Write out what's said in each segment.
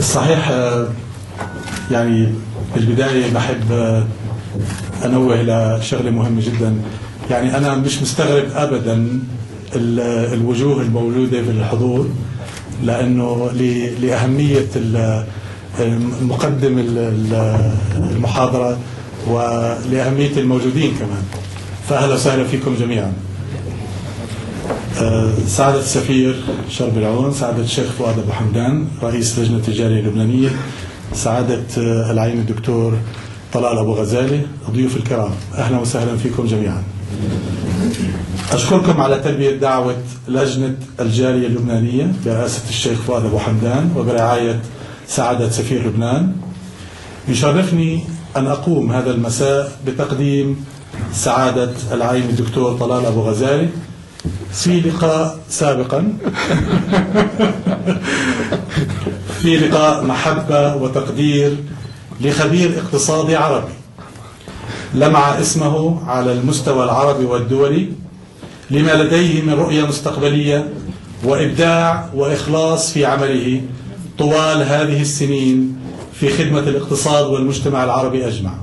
صحيح. يعني بالبداية بحب أنوه إلى شغلة مهمة جدا. يعني أنا مش مستغرب أبدا الوجوه الموجودة في الحضور، لأنه لأهمية مقدم المحاضرة ولأهمية الموجودين كمان. فأهلا وسهلا فيكم جميعا. سعادة السفير شرب العون، سعادة الشيخ فؤاد أبو حمدان رئيس لجنة الجالية اللبنانية، سعادة العين الدكتور طلال أبو غزالي، ضيوف الكرام، أهلا وسهلا فيكم جميعا. أشكركم على تلبية دعوة لجنة الجالية اللبنانية برئاسة الشيخ فؤاد أبو حمدان وبرعاية سعادة سفير لبنان. يشرفني أن أقوم هذا المساء بتقديم سعادة العين الدكتور طلال أبو غزالي في لقاء سابقا في لقاء محبة وتقدير لخبير اقتصادي عربي لمع اسمه على المستوى العربي والدولي لما لديه من رؤية مستقبلية وإبداع وإخلاص في عمله طوال هذه السنين في خدمة الاقتصاد والمجتمع العربي أجمع.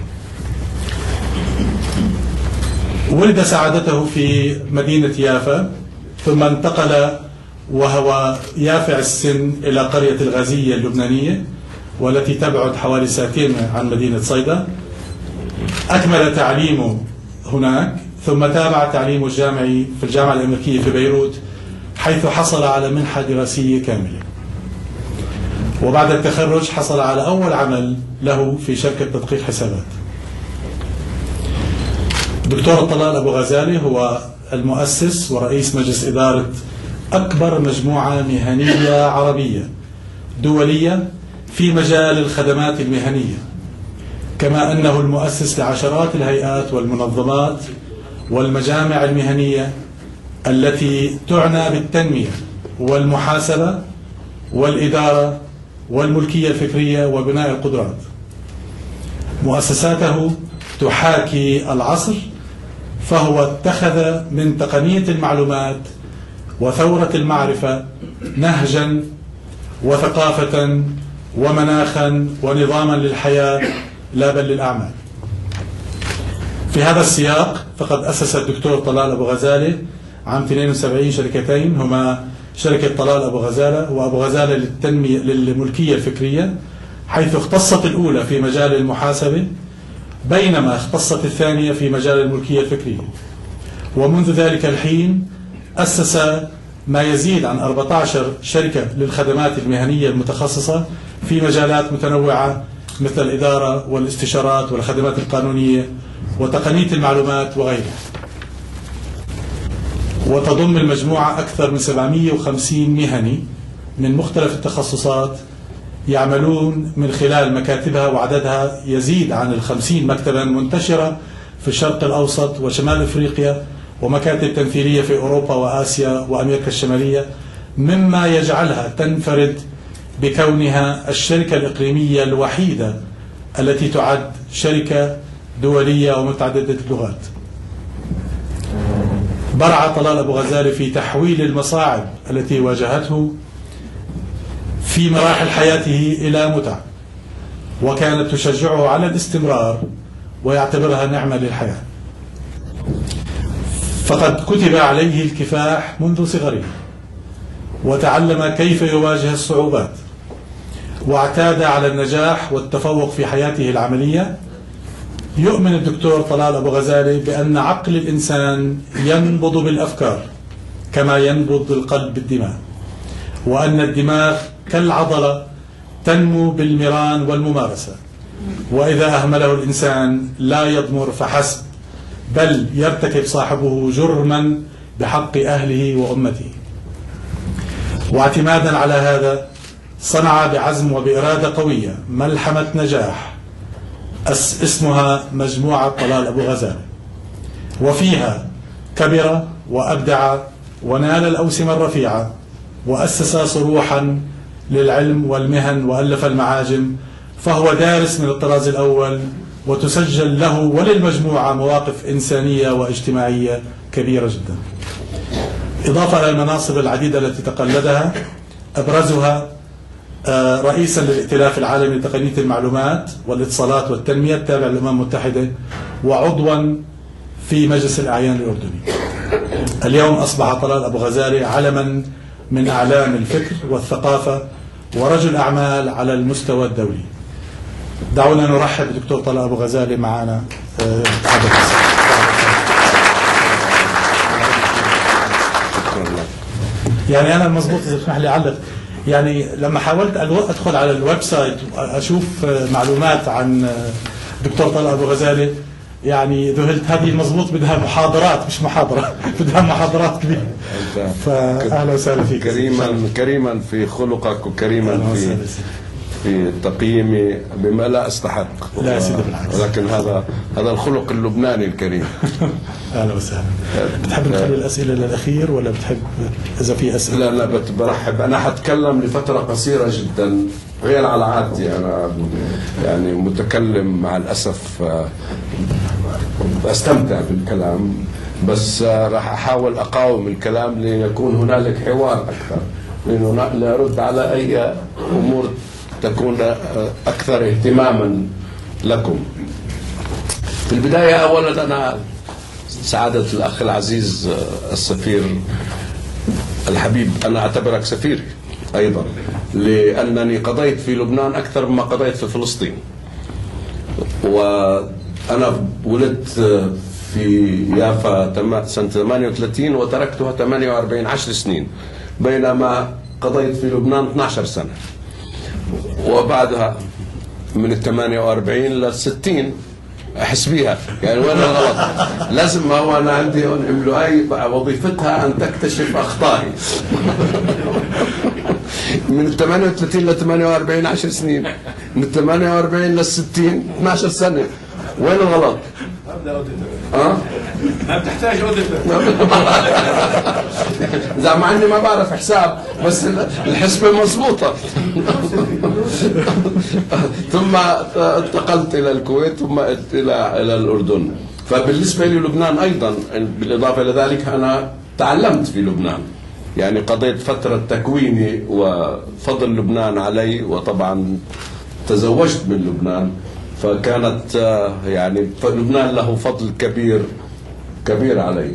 ولد سعادته في مدينة يافا، ثم انتقل وهو يافع السن إلى قرية الغازية اللبنانية والتي تبعد حوالي ساعتين عن مدينة صيدا. أكمل تعليمه هناك، ثم تابع تعليمه الجامعي في الجامعة الأمريكية في بيروت، حيث حصل على منحة دراسية كاملة. وبعد التخرج حصل على أول عمل له في شركة تدقيق حسابات. دكتور طلال أبو غزالي هو المؤسس ورئيس مجلس إدارة أكبر مجموعة مهنية عربية دولية في مجال الخدمات المهنية، كما أنه المؤسس لعشرات الهيئات والمنظمات والمجامع المهنية التي تعنى بالتنمية والمحاسبة والإدارة والملكية الفكرية وبناء القدرات. مؤسساته تحاكي العصر، فهو اتخذ من تقنية المعلومات وثورة المعرفة نهجا وثقافة ومناخا ونظاما للحياة لا بل للأعمال. في هذا السياق فقد أسس الدكتور طلال أبو غزالي عام 72 شركتين، هما شركة طلال أبو غزالة وأبو غزالة للملكية الفكرية، حيث اختصت الأولى في مجال المحاسبة بينما اختصت الثانية في مجال الملكية الفكرية. ومنذ ذلك الحين أسس ما يزيد عن 14 شركة للخدمات المهنية المتخصصة في مجالات متنوعة مثل الإدارة والاستشارات والخدمات القانونية وتقنية المعلومات وغيرها. وتضم المجموعة أكثر من 750 مهني من مختلف التخصصات يعملون من خلال مكاتبها، وعددها يزيد عن 50 مكتبا منتشرة في الشرق الأوسط وشمال أفريقيا، ومكاتب تمثيلية في أوروبا وآسيا وأمريكا الشمالية، مما يجعلها تنفرد بكونها الشركة الإقليمية الوحيدة التي تعد شركة دولية ومتعددة اللغات. برع طلال أبو غزالي في تحويل المصاعب التي واجهته في مراحل حياته إلى متع، وكانت تشجعه على الاستمرار ويعتبرها نعمة للحياة. فقد كتب عليه الكفاح منذ صغره، وتعلم كيف يواجه الصعوبات، واعتاد على النجاح والتفوق في حياته العملية. يؤمن الدكتور طلال أبو غزالي بأن عقل الإنسان ينبض بالأفكار كما ينبض القلب بالدماغ، وأن الدماغ كالعضلة تنمو بالمران والممارسة، وإذا أهمله الإنسان لا يضمر فحسب، بل يرتكب صاحبه جرما بحق أهله وأمته. واعتمادا على هذا صنع بعزم وبإرادة قوية ملحمة نجاح اسمها مجموعة طلال أبو غزالي، وفيها كبر وأبدع ونال الأوسمة الرفيعة، وأسس صروحا للعلم والمهن وألف المعاجم، فهو دارس من الطراز الأول، وتسجل له وللمجموعة مواقف إنسانية واجتماعية كبيرة جدا، إضافة إلى المناصب العديدة التي تقلدها، أبرزها رئيسا للائتلاف العالمي لتقنية المعلومات والاتصالات والتنمية التابع للأمم المتحدة، وعضوا في مجلس الأعيان الأردني. اليوم أصبح طلال أبو غزالة علما من أعلام الفكر والثقافة ورجل أعمال على المستوى الدولي. دعونا نرحب بالدكتور طلال أبو غزالة معنا. يعني أنا المضبوط إذا تسمح لي أعلق، يعني لما حاولت أدخل على الويب سايت وأشوف معلومات عن دكتور طلال أبو غزالة، يعني ذهلت. هذه المضبوط بدها محاضرات مش محاضرة، بدها محاضرات كبيرة. فأهلا وسهلا فيك. كريما في خلقك، وكريما في تقييمي بما لا استحق. لا سيدي بالعكس، ولكن هذا الخلق اللبناني الكريم. اهلا وسهلا. بتحب نخلي الاسئله للاخير ولا بتحب اذا في اسئله؟ لا برحب. انا حتكلم لفتره قصيره جدا غير على عادتي. انا يعني متكلم مع الاسف، استمتع بالكلام، بس راح احاول اقاوم الكلام ليكون هنالك حوار اكثر، لانه لارد على اي امور تكون أكثر اهتماما لكم. في البداية أولا أنا سعادة الأخ العزيز السفير الحبيب، أنا أعتبرك سفيري أيضا، لأنني قضيت في لبنان أكثر مما قضيت في فلسطين. وأنا ولدت في يافا سنة 38 وتركتها 48 10 سنين، بينما قضيت في لبنان 12 سنة. وبعدها من 48 لل 60 احس بيها، يعني وين الغلط؟ لازم، ما هو انا عندي املؤي وظيفتها ان تكتشف اخطائي. من 38 ل 48 10 سنين، من 48 لل 60 12 سنه، وين الغلط؟ ما بتحتاج أوديتور. مع اني ما بعرف حساب، بس الحسبة مضبوطة. ثم انتقلت الى الكويت، ثم الى الاردن. فبالنسبة لي لبنان ايضا، بالاضافة الى ذلك انا تعلمت في لبنان، يعني قضيت فترة تكويني وفضل لبنان علي، وطبعا تزوجت من لبنان، فكانت يعني لبنان له فضل كبير علي.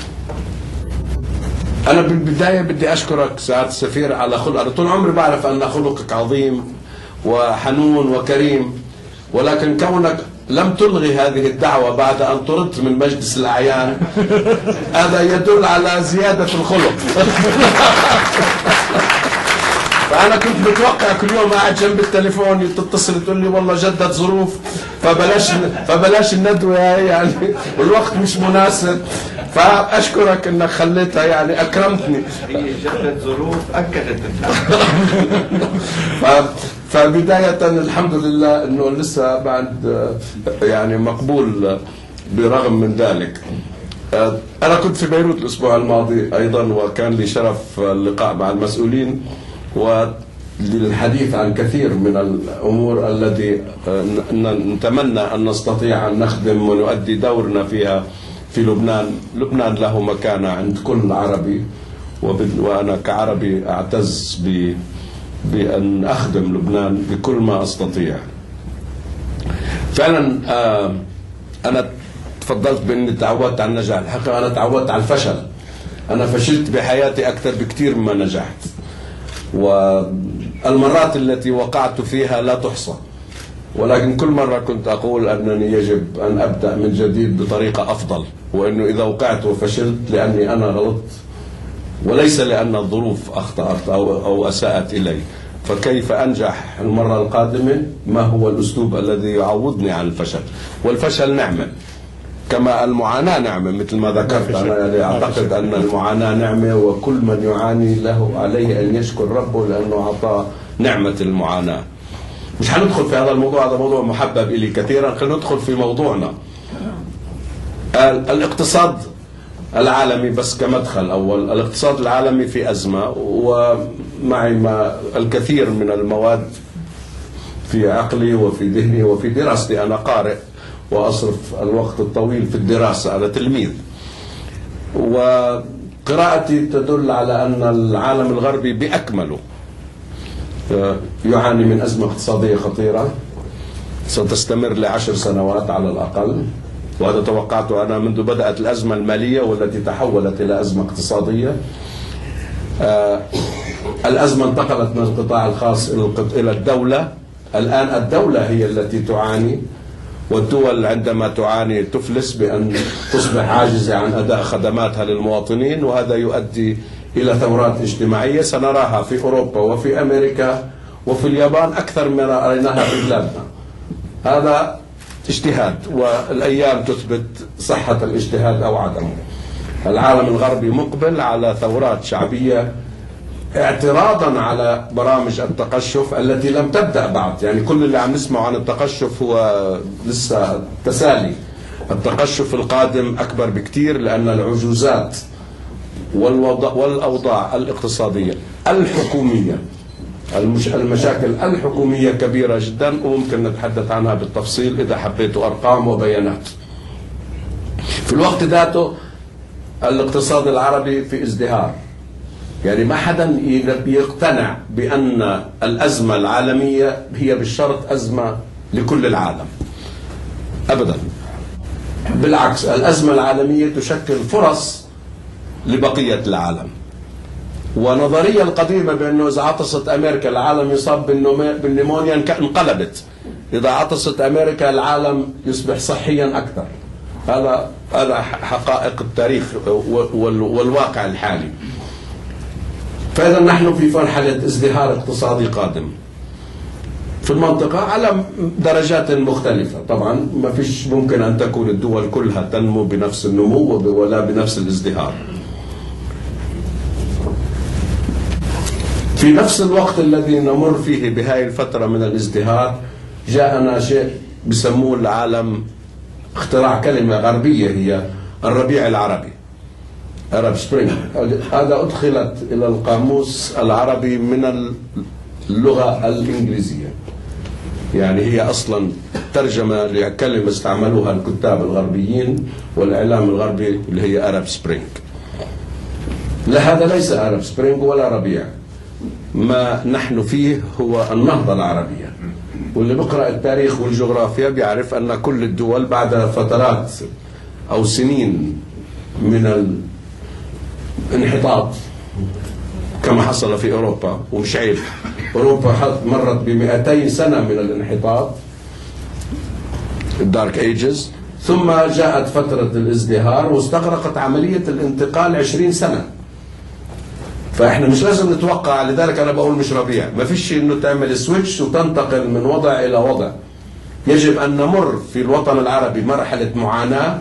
أنا بالبداية بدي أشكرك سعادة السفير على خلق. أنا طول عمري بعرف أن خلقك عظيم وحنون وكريم، ولكن كونك لم تلغي هذه الدعوة بعد أن طردت من مجلس الأعيان، هذا يدل على زيادة الخلق. فأنا كنت متوقع كل يوم قاعد جنب التليفون تتصل تقول لي والله جدت ظروف، فبلاش الندوة يعني، والوقت مش مناسب. فأشكرك أنك خليتها، يعني أكرمتني. هي جدت ظروف أكدت. فبداية الحمد لله أنه لسه بعد يعني مقبول برغم من ذلك. أنا كنت في بيروت الأسبوع الماضي أيضا، وكان لي شرف اللقاء مع المسؤولين وللحديث عن كثير من الأمور التي نتمنى أن نستطيع أن نخدم ونؤدي دورنا فيها في لبنان. لبنان له مكانة عند كل عربي، وأنا كعربي أعتز بأن أخدم لبنان بكل ما أستطيع. فعلا أنا تفضلت بأني تعودت على النجاح. الحقيقة أنا تعودت على الفشل. أنا فشلت بحياتي أكثر بكثير مما نجحت، والمرات التي وقعت فيها لا تحصى، ولكن كل مرة كنت أقول أنني يجب أن أبدأ من جديد بطريقة أفضل، وأنه إذا وقعت وفشلت لأني أنا غلطت وليس لأن الظروف أخطأت أو أساءت إلي. فكيف أنجح المرة القادمة؟ ما هو الأسلوب الذي يعوضني عن الفشل؟ والفشل نعمة كما المعاناة نعمة، مثل ما ذكرت. أنا يعني أعتقد أن المعاناة نعمة، وكل من يعاني له عليه أن يشكر ربه لأنه أعطاه نعمة المعاناة. مش هندخل في هذا الموضوع، هذا موضوع محبب إلي كثيرا. خلينا ندخل في موضوعنا. الاقتصاد العالمي بس كمدخل أول. الاقتصاد العالمي في أزمة، ومعي الكثير من المواد في عقلي وفي ذهني وفي دراستي. أنا قارئ وأصرف الوقت الطويل في الدراسة، أنا تلميذ، وقراءتي تدل على أن العالم الغربي بأكمله يعاني من أزمة اقتصادية خطيرة ستستمر ل10 سنوات على الأقل، وهذا توقعته أنا منذ بدأت الأزمة المالية والتي تحولت إلى أزمة اقتصادية. الأزمة انتقلت من القطاع الخاص إلى الدولة. الآن الدولة هي التي تعاني، والدول عندما تعاني تفلس بأن تصبح عاجزة عن أداء خدماتها للمواطنين، وهذا يؤدي إلى ثورات اجتماعية سنراها في أوروبا وفي أمريكا وفي اليابان أكثر من رأيناها في بلادنا. هذا اجتهاد، والأيام تثبت صحة الاجتهاد أو عدمه. العالم الغربي مقبل على ثورات شعبية اعتراضا على برامج التقشف التي لم تبدأ بعد. يعني كل اللي عم نسمعه عن التقشف هو لسه تسالي. التقشف القادم أكبر بكتير، لأن العجوزات والأوضاع الاقتصادية الحكومية، المشاكل الحكومية كبيرة جدا، وممكن نتحدث عنها بالتفصيل إذا حبيتوا أرقام وبيانات. في الوقت ذاته الاقتصاد العربي في ازدهار. يعني ما حدا يقتنع بأن الأزمة العالمية هي بالشرط أزمة لكل العالم أبدا. بالعكس، الأزمة العالمية تشكل فرص لبقية العالم. ونظرية القديمة بأنه إذا عطست أمريكا العالم يصاب بالنيمونيا انقلبت. إذا عطست أمريكا العالم يصبح صحيا أكثر. هذا حقائق التاريخ والواقع الحالي. فإذا نحن في مرحلة ازدهار اقتصادي قادم في المنطقة على درجات مختلفة. طبعا ما فيش ممكن أن تكون الدول كلها تنمو بنفس النمو ولا بنفس الازدهار. في نفس الوقت الذي نمر فيه بهاي الفترة من الازدهار جاءنا شيء بسموه العالم اختراع كلمة غربية هي الربيع العربي، Arab Spring. هذا أدخلت إلى القاموس العربي من اللغة الإنجليزية. يعني هي أصلا ترجمة لكلمة استعملوها الكتاب الغربيين والإعلام الغربي اللي هي Arab Spring. لا، هذا ليس Arab Spring ولا ربيع. ما نحن فيه هو النهضة العربية. واللي بقرأ التاريخ والجغرافيا بيعرف أن كل الدول بعد فترات أو سنين من الانحطاط كما حصل في أوروبا، ومش عيب، أوروبا مرت ب200 سنة من الانحطاط، الدارك ايجز، ثم جاءت فترة الازدهار واستغرقت عملية الانتقال 20 سنة. فاحنا مش لازم نتوقع، لذلك انا بقول مش ربيع، ما فيش انه تعمل سويتش وتنتقل من وضع الى وضع. يجب ان نمر في الوطن العربي مرحلة معاناة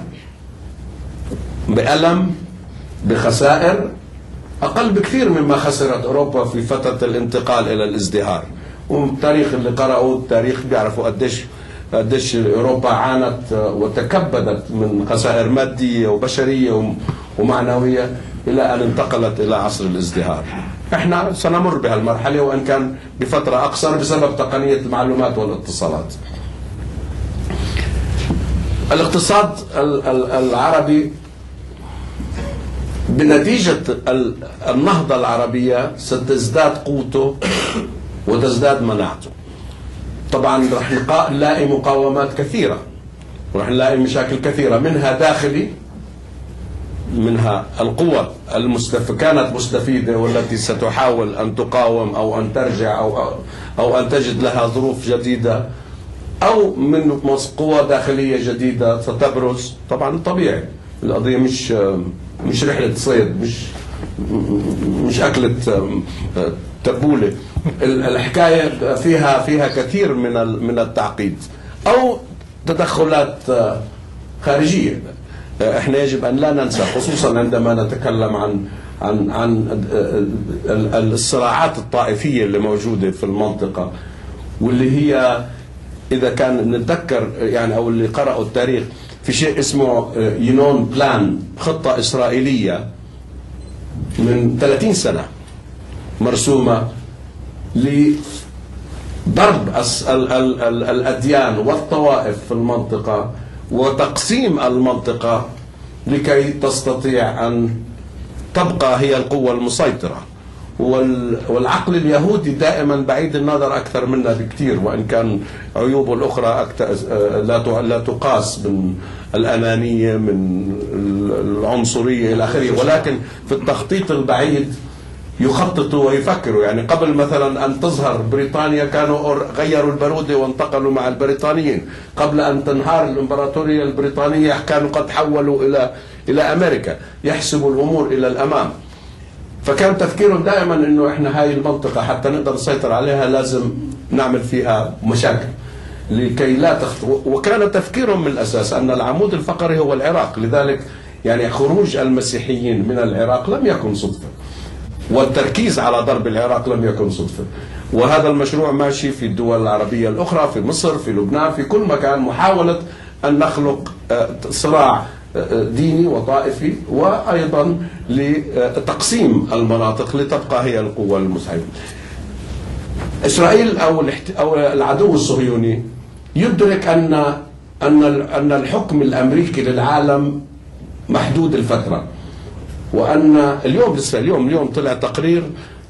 بألم بخسائر اقل بكثير مما خسرت اوروبا في فترة الانتقال الى الازدهار. والتاريخ اللي قرأوا التاريخ بيعرفوا قديش اوروبا عانت وتكبدت من خسائر مادية وبشرية ومعنوية إلى أن انتقلت إلى عصر الازدهار. احنا سنمر بهالمرحلة وإن كان بفترة أقصر بسبب تقنية المعلومات والاتصالات. الاقتصاد العربي بنتيجة النهضة العربية ستزداد قوته وتزداد مناعته. طبعا رح نلاقي مقاومات كثيرة ورح نلاقي مشاكل كثيرة، منها داخلي، منها القوى كانت مستفيدة والتي ستحاول أن تقاوم أو أن ترجع أو أن تجد لها ظروف جديدة، أو من قوى داخلية جديدة ستبرز. طبعا طبيعي، القضية مش رحلة صيد، مش أكلة تبولة. الحكاية فيها كثير من التعقيد أو تدخلات خارجية. احنا يجب ان لا ننسى، خصوصا عندما نتكلم عن الصراعات الطائفية اللي موجودة في المنطقة، واللي هي اذا كان نتذكر يعني او اللي قرأوا التاريخ في شيء اسمه يونون بلان، خطة اسرائيلية من 30 سنة مرسومة لضرب الأديان والطوائف في المنطقة وتقسيم المنطقة لكي تستطيع أن تبقى هي القوة المسيطرة. والعقل اليهودي دائما بعيد النظر أكثر منا بكثير، وإن كان عيوبه الأخرى لا تقاس من الأنانية من العنصرية إلى آخره، ولكن في التخطيط البعيد يخططوا ويفكروا. يعني قبل مثلا أن تظهر بريطانيا كانوا غيروا البرودة وانتقلوا مع البريطانيين، قبل أن تنهار الإمبراطورية البريطانية كانوا قد حولوا إلى أمريكا، يحسبوا الأمور إلى الأمام. فكان تفكيرهم دائما انه احنا هاي المنطقة حتى نقدر نسيطر عليها لازم نعمل فيها مشاكل لكي لا وكان تفكيرهم من الاساس ان العمود الفقري هو العراق. لذلك يعني خروج المسيحيين من العراق لم يكن صدفة، والتركيز على ضرب العراق لم يكن صدفة. وهذا المشروع ماشي في الدول العربية الأخرى، في مصر، في لبنان، في كل مكان، محاولة أن نخلق صراع ديني وطائفي، وأيضا لتقسيم المناطق لتبقى هي القوة المساعدة. إسرائيل أو العدو الصهيوني يدرك أن الحكم الأمريكي للعالم محدود الفترة، وأن اليوم طلع تقرير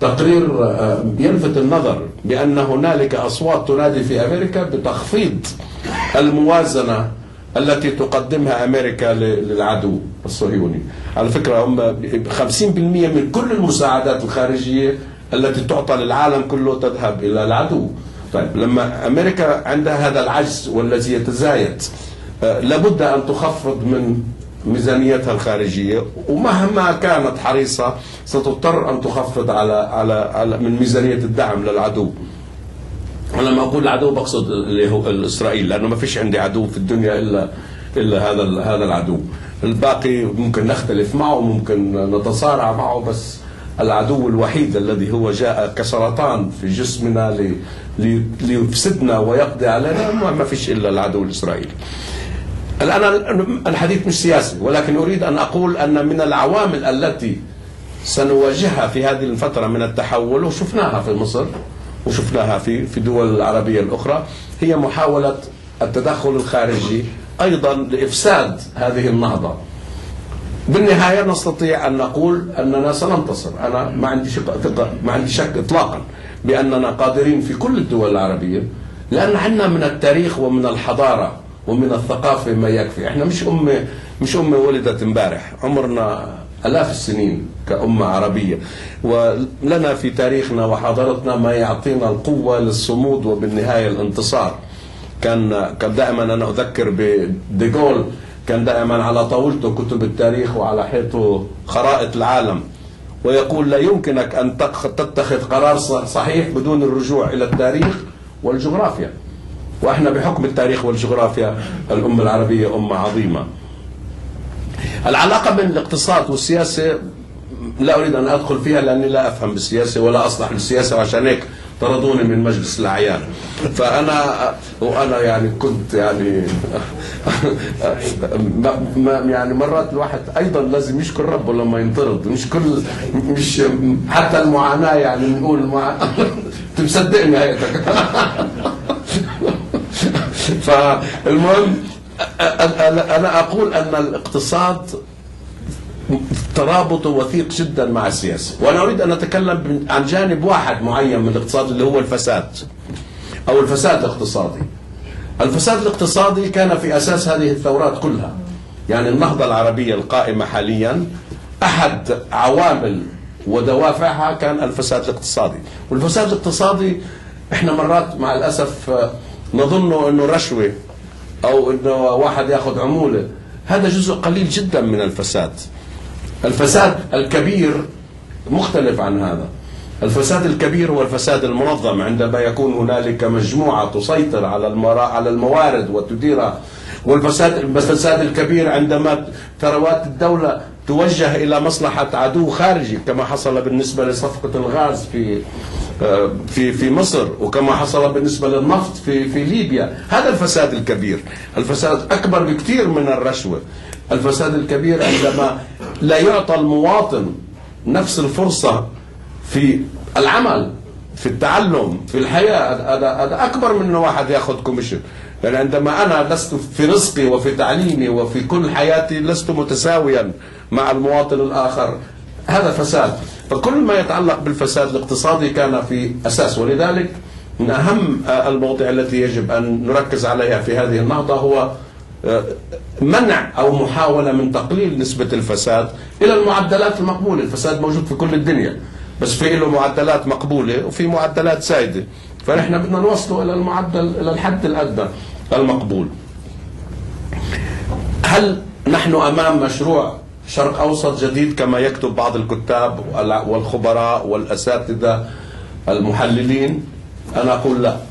يلفت النظر بأن هنالك أصوات تنادي في أمريكا بتخفيض الموازنة التي تقدمها أمريكا للعدو الصهيوني. على فكرة هم 50% من كل المساعدات الخارجية التي تعطى للعالم كله تذهب إلى العدو. طيب لما أمريكا عندها هذا العجز والذي يتزايد لابد أن تخفض من ميزانيتها الخارجية، ومهما كانت حريصة ستضطر أن تخفض على من ميزانية الدعم للعدو. ولما أقول العدو بقصد اللي هو إسرائيل، لأنه ما فيش عندي عدو في الدنيا إلا هذا العدو. الباقي ممكن نختلف معه، ممكن نتصارع معه، بس العدو الوحيد الذي هو جاء كسرطان في جسمنا ليفسدنا ويقضي علينا ما فيش إلا العدو الإسرائيلي. الآن الحديث مش سياسي، ولكن أريد أن أقول أن من العوامل التي سنواجهها في هذه الفترة من التحول، وشفناها في مصر وشفناها في الدول العربية الأخرى، هي محاولة التدخل الخارجي أيضا لإفساد هذه النهضة. بالنهاية نستطيع أن نقول أننا سننتصر. أنا ما عندي شك إطلاقا بأننا قادرين في كل الدول العربية، لأن عندنا من التاريخ ومن الحضارة ومن الثقافة ما يكفي. احنا مش أمة ولدت امبارح، عمرنا آلاف السنين كأمة عربية، ولنا في تاريخنا وحضارتنا ما يعطينا القوة للصمود وبالنهاية الانتصار. كان دائما أنا أذكر بديغول، كان دائما على طاولته كتب التاريخ وعلى حيطه خرائط العالم، ويقول لا يمكنك أن تتخذ قرار صحيح بدون الرجوع إلى التاريخ والجغرافيا. وإحنا بحكم التاريخ والجغرافيا الأمة العربية أمة عظيمة. العلاقة بين الاقتصاد والسياسة لا أريد أن أدخل فيها لأني لا أفهم بالسياسة ولا أصلح للسياسة، وعشان هيك طردوني من مجلس الأعيان. وأنا يعني كنت يعني يعني مرات الواحد أيضا لازم يشكر ربه لما ينطرد، مش حتى المعاناة يعني نقول تصدقني هيك. فالمهم أنا أقول أن الاقتصاد ترابطه وثيق جدا مع السياسة، وأنا أريد أن أتكلم عن جانب واحد معين من الاقتصاد اللي هو الفساد أو الفساد الاقتصادي. الفساد الاقتصادي كان في أساس هذه الثورات كلها. يعني النهضة العربية القائمة حاليا أحد عوامل ودوافعها كان الفساد الاقتصادي. والفساد الاقتصادي احنا مرات مع الأسف نظنه أنه رشوة أو أنه واحد يأخذ عمولة. هذا جزء قليل جدا من الفساد. الفساد الكبير مختلف عن هذا. الفساد الكبير هو الفساد المنظم، عندما يكون هنالك مجموعة تسيطر على الموارد وتديرها. والفساد الكبير عندما ثروات الدولة توجه إلى مصلحة عدو خارجي، كما حصل بالنسبة لصفقة الغاز في مصر، وكما حصل بالنسبة للنفط في ليبيا. هذا الفساد الكبير. الفساد أكبر بكثير من الرشوة. الفساد الكبير عندما لا يعطى المواطن نفس الفرصة في العمل، في التعلم، في الحياة. هذا أكبر من أن واحد يأخذ كوميشن. يعني عندما أنا لست في رزقي وفي تعليمي وفي كل حياتي لست متساويا مع المواطن الآخر، هذا فساد. فكل ما يتعلق بالفساد الاقتصادي كان في أساس. ولذلك من أهم المواضيع التي يجب أن نركز عليها في هذه النهضة هو منع أو محاولة من تقليل نسبة الفساد إلى المعدلات المقبولة. الفساد موجود في كل الدنيا، بس في له معدلات مقبولة وفي معدلات سائدة، فنحن بدنا نوصله إلى المعدل، إلى الحد الأدنى المقبول. هل نحن أمام مشروع شرق أوسط جديد كما يكتب بعض الكتاب والخبراء والأساتذة المحللين؟ أنا أقول لا،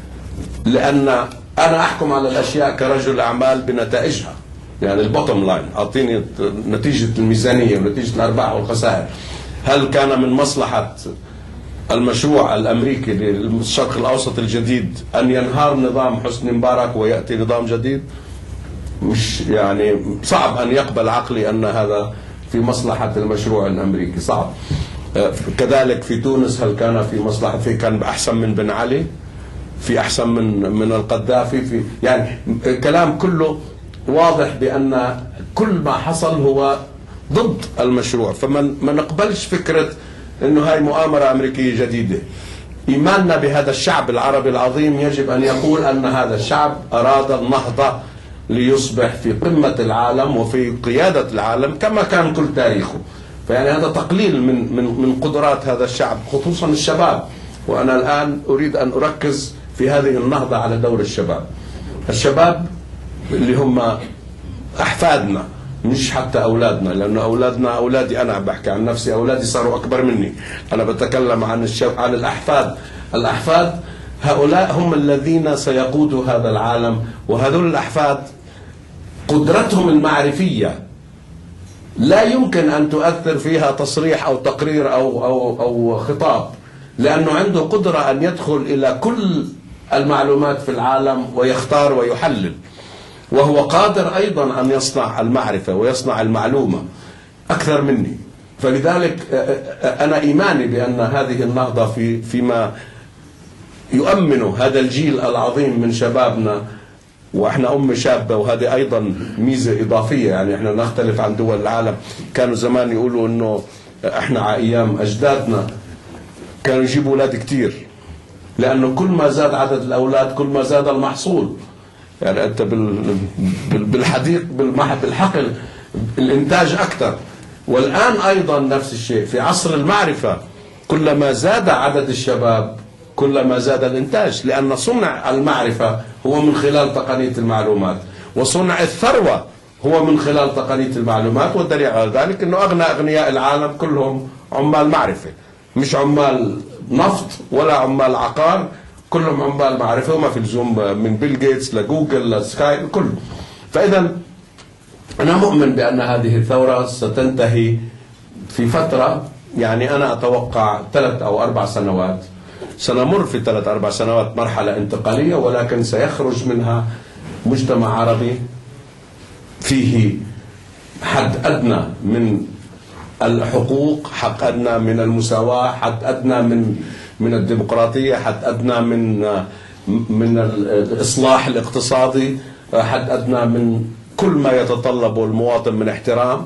لأن أنا أحكم على الأشياء كرجل أعمال بنتائجها. يعني البوتوم لاين، أعطيني نتيجة الميزانية ونتيجة الأرباح والخسائر. هل كان من مصلحة المشروع الأمريكي للشرق الأوسط الجديد أن ينهار نظام حسني مبارك ويأتي نظام جديد؟ مش يعني صعب أن يقبل عقلي أن هذا في مصلحة المشروع الأمريكي، صعب. كذلك في تونس، هل كان في مصلحة، في كان أحسن من بن علي، في أحسن من القذافي، في يعني كلام كله واضح بأن كل ما حصل هو ضد المشروع. فما نقبلش فكرة أنه هاي مؤامرة أمريكية جديدة. إيماننا بهذا الشعب العربي العظيم يجب أن يقول أن هذا الشعب أراد النهضة ليصبح في قمة العالم وفي قيادة العالم كما كان كل تاريخه. فيعني هذا تقليل من قدرات هذا الشعب، خصوصا الشباب. وأنا الآن أريد أن أركز في هذه النهضة على دور الشباب. الشباب اللي هم أحفادنا، مش حتى أولادنا، لأن أولادنا، أولادي أنا بحكي عن نفسي، أولادي صاروا أكبر مني، أنا بتكلم عن عن الأحفاد. الأحفاد هؤلاء هم الذين سيقودوا هذا العالم، وهذول الأحفاد قدرتهم المعرفية لا يمكن أن تؤثر فيها تصريح أو تقرير أو خطاب، لأنه عنده قدرة أن يدخل إلى كل المعلومات في العالم ويختار ويحلل، وهو قادر أيضا أن يصنع المعرفة ويصنع المعلومة أكثر مني. فلذلك أنا إيماني بأن هذه النهضة فيما يؤمن هذا الجيل العظيم من شبابنا، وإحنا أمة شابة، وهذه أيضا ميزة إضافية. يعني إحنا نختلف عن دول العالم. كانوا زمان يقولوا إنه إحنا على أيام أجدادنا كانوا يجيبوا أولاد كتير، لأنه كل ما زاد عدد الأولاد كل ما زاد المحصول. يعني أنت بالحديق بالحقل الإنتاج أكثر. والآن أيضا نفس الشيء في عصر المعرفة، كلما زاد عدد الشباب كلما زاد الإنتاج، لأن صنع المعرفة هو من خلال تقنية المعلومات، وصنع الثروة هو من خلال تقنية المعلومات. والدليل على ذلك أنه أغنياء العالم كلهم عمال معرفة، مش عمال نفط ولا عمال عقار، كلهم عمال معرفة. وما في لزوم من بيل جيتس لجوجل لسكاي كله. فإذا أنا مؤمن بأن هذه الثورة ستنتهي في فترة، يعني أنا أتوقع 3 أو 4 سنوات، سنمر في 3 4 سنوات مرحلة انتقالية، ولكن سيخرج منها مجتمع عربي فيه حد أدنى من الحقوق، حد أدنى من المساواة، حد أدنى من الديمقراطية، حد أدنى من الإصلاح الاقتصادي، حد أدنى من كل ما يتطلبه المواطن من احترام،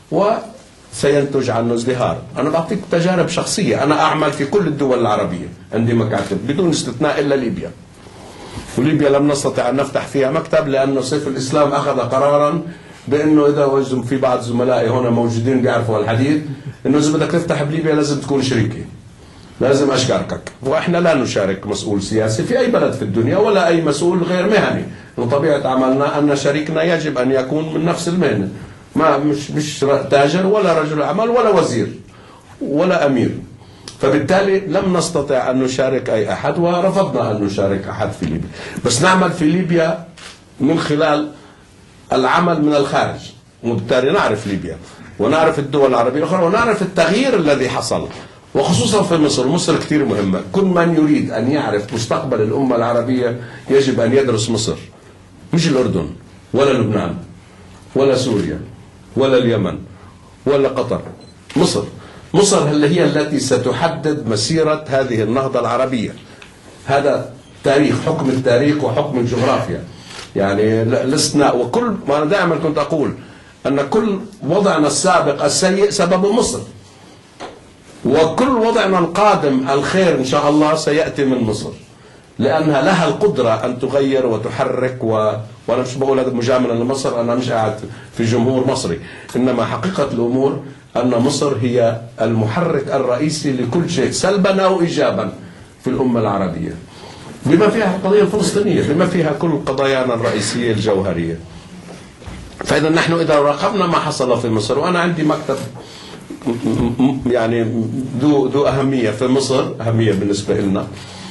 وسينتج عنه ازدهار. أنا بعطيك تجارب شخصية، أنا أعمل في كل الدول العربية، عندي مكاتب بدون استثناء إلا ليبيا. وليبيا لم نستطع أن نفتح فيها مكتب لأنه سيف الإسلام أخذ قرارا بأنه إذا وجدوا في بعض زملائي هنا موجودين بيعرفوا الحديث، إنه إذا بدك تفتح بليبيا لازم تكون شريكي، لازم أشاركك. وإحنا لا نشارك مسؤول سياسي في أي بلد في الدنيا ولا أي مسؤول غير مهني، وطبيعة عملنا أن شريكنا يجب أن يكون من نفس المهنة، ما مش تاجر ولا رجل أعمال ولا وزير ولا أمير. فبالتالي لم نستطع أن نشارك أي أحد، ورفضنا أن نشارك أحد في ليبيا. بس نعمل في ليبيا من خلال العمل من الخارج، وبالتالي نعرف ليبيا ونعرف الدول العربية الأخرى ونعرف التغيير الذي حصل، وخصوصا في مصر. مصر كثير مهمة. كل من يريد أن يعرف مستقبل الأمة العربية يجب أن يدرس مصر، مش الأردن ولا لبنان ولا سوريا ولا اليمن ولا قطر. مصر اللي هي التي ستحدد مسيرة هذه النهضة العربية. هذا تاريخ، حكم التاريخ وحكم الجغرافيا. يعني لسنا، وكل ما أنا دائما كنت أقول أن كل وضعنا السابق السيء سببه مصر، وكل وضعنا القادم الخير إن شاء الله سيأتي من مصر، لأنها لها القدرة أن تغير وتحرك وأنا مش بقول هذا مجاملة لمصر، أنا مش قاعد في جمهور مصري، إنما حقيقة الأمور أن مصر هي المحرك الرئيسي لكل شيء سلبا أو إيجابا في الأمة العربية، بما فيها القضية الفلسطينية، بما فيها كل قضايانا الرئيسية الجوهرية. فإذا نحن إذا راقبنا ما حصل في مصر، وأنا عندي مكتب يعني ذو أهمية في مصر، أهمية بالنسبة لنا،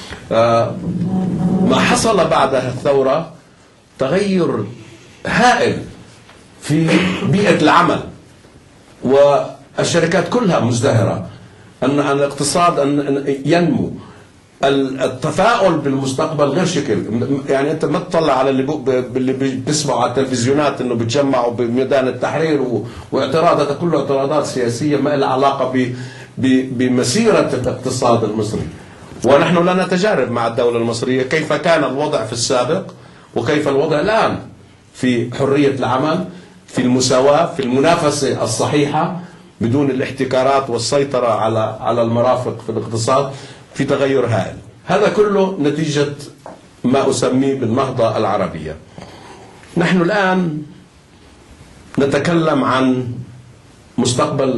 ما حصل بعد الثورة تغير هائل في بيئة العمل، والشركات كلها مزدهرة، أن الاقتصاد أن ينمو، التفاؤل بالمستقبل غير شكل. يعني أنت ما تطلع على اللي بتسمعوا على التلفزيونات إنه بتجمعوا بميدان التحرير واعتراض، هذا كله اعتراضات سياسية ما لها علاقة بمسيرة الاقتصاد المصري. ونحن لنا تجارب مع الدولة المصرية كيف كان الوضع في السابق وكيف الوضع الآن في حرية العمل، في المساواة، في المنافسة الصحيحة بدون الاحتكارات والسيطرة على المرافق في الاقتصاد، في تغير هائل. هذا كله نتيجة ما أسميه بالنهضة العربية. نحن الآن نتكلم عن مستقبل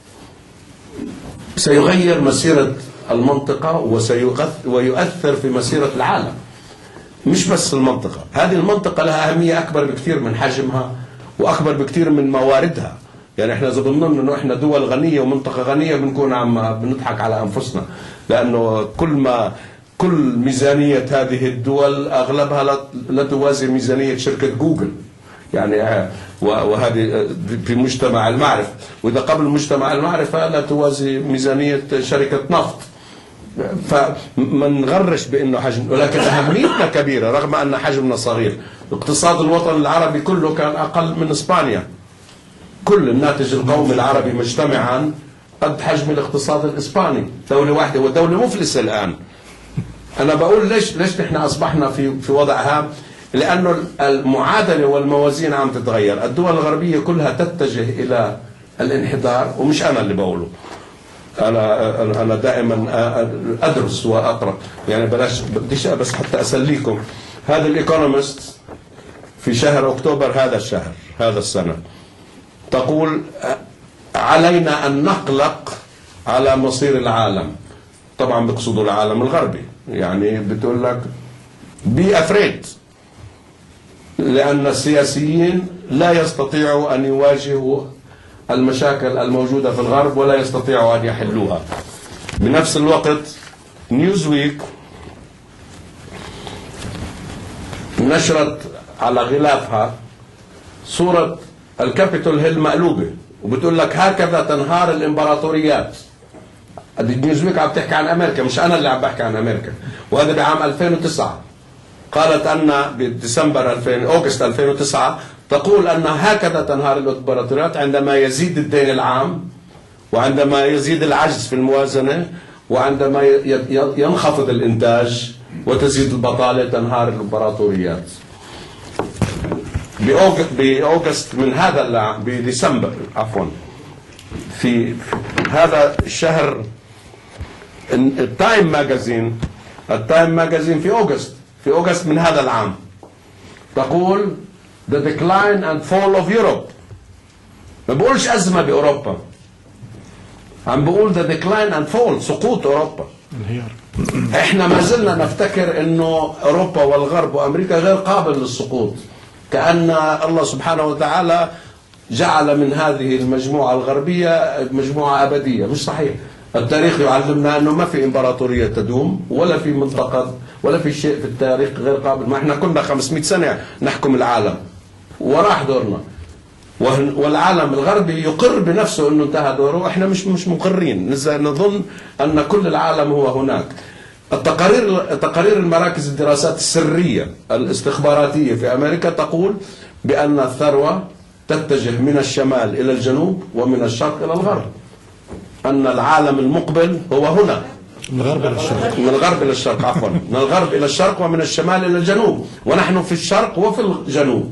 سيغير مسيرة المنطقة ويؤثر في مسيرة العالم، مش بس المنطقة. هذه المنطقة لها أهمية أكبر بكثير من حجمها وأكبر بكثير من مواردها. يعني احنا إذا ظننا انه احنا دول غنية ومنطقة غنية بنكون عم بنضحك على أنفسنا، لأنه كل ميزانية هذه الدول أغلبها لا توازي ميزانية شركة جوجل، يعني وهذه في مجتمع المعرفة، وإذا قبل مجتمع المعرفة لا توازي ميزانية شركة نفط. فما نغرش بأنه حجم، ولكن أهميتنا كبيرة رغم أن حجمنا صغير. اقتصاد الوطن العربي كله كان أقل من إسبانيا، كل الناتج القومي العربي مجتمعا قد حجم الاقتصاد الإسباني، دولة واحدة ودولة مفلسة الآن. أنا بقول ليش نحن أصبحنا في وضع هام؟ لأنه المعادلة والموازين عم تتغير. الدول الغربية كلها تتجه إلى الانحدار، ومش أنا اللي بقوله، أنا دائما أدرس وأقرأ، يعني بلاش بديش بس حتى أسليكم. هذا الإيكونومست في شهر أكتوبر هذا السنة تقول علينا أن نقلق على مصير العالم. طبعا بيقصدوا العالم الغربي، يعني بتقول لك be afraid، لأن السياسيين لا يستطيعوا أن يواجهوا المشاكل الموجودة في الغرب ولا يستطيعوا أن يحلوها. بنفس الوقت نيوزويك نشرت على غلافها صورة الكابيتول هيل مقلوبة، وبتقول لك هكذا تنهار الإمبراطوريات. نيوزويك عم تحكي عن أمريكا، مش أنا اللي عم بحكي عن أمريكا، وهذا بعام 2009. قالت أن بديسمبر أغسطس 2009 تقول أن هكذا تنهار الإمبراطوريات عندما يزيد الدين العام، وعندما يزيد العجز في الموازنة، وعندما ينخفض الإنتاج وتزيد البطالة تنهار الإمبراطوريات. بأغسطس من هذا العام، بديسمبر عفوا، في هذا الشهر التايم ماجازين في أغسطس من هذا العام تقول the decline and fall of Europe. ما بقولش أزمة بأوروبا، عم بقول the decline and fall، سقوط أوروبا. احنا ما زلنا نفتكر انه أوروبا والغرب وأمريكا غير قابل للسقوط، كأن الله سبحانه وتعالى جعل من هذه المجموعة الغربية مجموعة أبدية. مش صحيح. التاريخ يعلمنا أنه ما في إمبراطورية تدوم، ولا في منطقة، ولا في شيء في التاريخ غير قابل. ما احنا كنا 500 سنة نحكم العالم وراح دورنا، والعالم الغربي يقر بنفسه أنه انتهى دوره، وإحنا مش مقرين، نظن أن كل العالم هو هناك. تقارير المراكز الدراسات السرية الاستخباراتية في أمريكا تقول بأن الثروة تتجه من الشمال إلى الجنوب ومن الشرق إلى الغرب، أن العالم المقبل هو هنا، من الغرب إلى الشرق عفوا، من الغرب إلى الشرق ومن الشمال إلى الجنوب، ونحن في الشرق وفي الجنوب.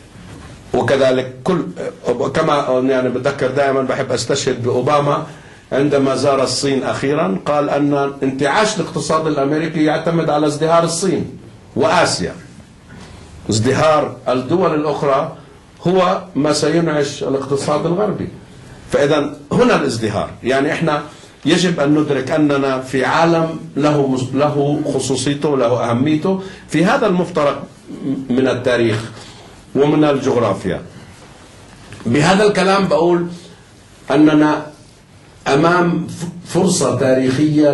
وكذلك كما يعني بتذكر دائما بحب أستشهد بأوباما عندما زار الصين أخيرا قال أن انتعاش الاقتصاد الأمريكي يعتمد على ازدهار الصين وآسيا. ازدهار الدول الأخرى هو ما سينعش الاقتصاد الغربي. فإذا هنا الازدهار، يعني احنا يجب أن ندرك أننا في عالم له خصوصيته، له أهميته في هذا المفترق من التاريخ ومن الجغرافيا. بهذا الكلام بقول أننا أمام فرصة تاريخية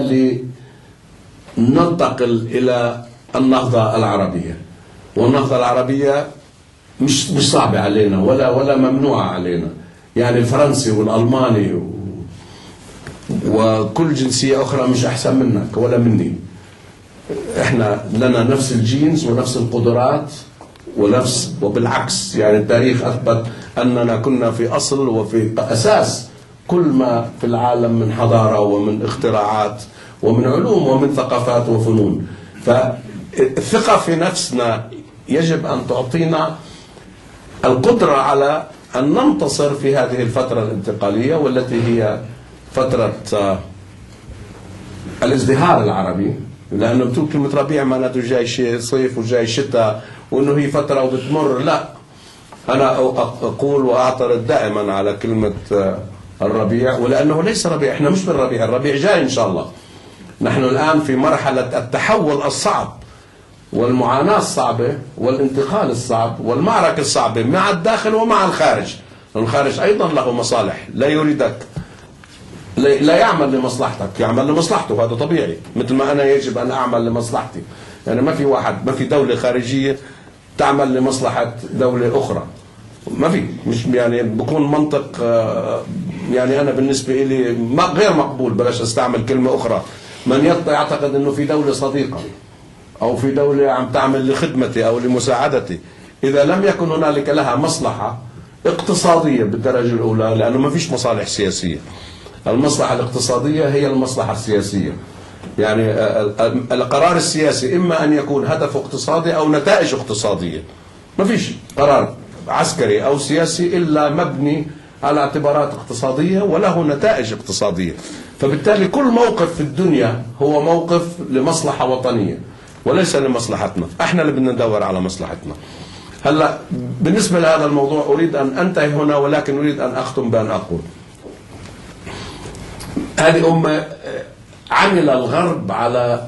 لننتقل إلى النهضة العربية، والنهضة العربية مش صعبة علينا ولا ممنوعة علينا. يعني الفرنسي والألماني وكل جنسية أخرى مش أحسن منك ولا مني. إحنا لنا نفس الجينز ونفس القدرات وبالعكس، يعني التاريخ أثبت أننا كنا في أصل وفي أساس كل ما في العالم من حضارة ومن اختراعات ومن علوم ومن ثقافات وفنون. فالثقة في نفسنا يجب أن تعطينا القدرة على أن ننتصر في هذه الفترة الانتقالية، والتي هي فترة الازدهار العربي. لأنه بتقول كلمة ربيع معناته جاي صيف وجاي شتاء وأنه هي فترة وبتمر. لا، أنا أقول وأعترض دائما على كلمة الربيع، ولأنه ليس ربيع. إحنا مش بالربيع، الربيع جاي إن شاء الله. نحن الآن في مرحلة التحول الصعب والمعاناة الصعبة والانتقال الصعب والمعركة الصعبة مع الداخل ومع الخارج. الخارج أيضا له مصالح، لا يريدك، لا يعمل لمصلحتك، يعمل لمصلحته، هذا طبيعي، مثل ما أنا يجب أن أعمل لمصلحتي. يعني ما في دولة خارجية تعمل لمصلحة دولة أخرى، ما في. مش يعني بكون منطق، يعني أنا بالنسبة لي غير مقبول. بلاش أستعمل كلمة أخرى. من يعتقد أنه في دولة صديقة أو في دولة عم تعمل لخدمتي أو لمساعدتي، إذا لم يكن هنالك لها مصلحة اقتصادية بالدرجة الأولى، لأنه ما فيش مصالح سياسية. المصلحة الاقتصادية هي المصلحة السياسية. يعني القرار السياسي إما أن يكون هدف اقتصادي أو نتائج اقتصادية. ما فيش قرار عسكري أو سياسي إلا مبني على اعتبارات اقتصادية وله نتائج اقتصادية. فبالتالي كل موقف في الدنيا هو موقف لمصلحة وطنية وليس لمصلحتنا. احنا اللي بدنا ندور على مصلحتنا. هلا بالنسبة لهذا الموضوع أريد أن أنتهي هنا، ولكن أريد أن أختم بأن أقول هذه أمة عمل الغرب على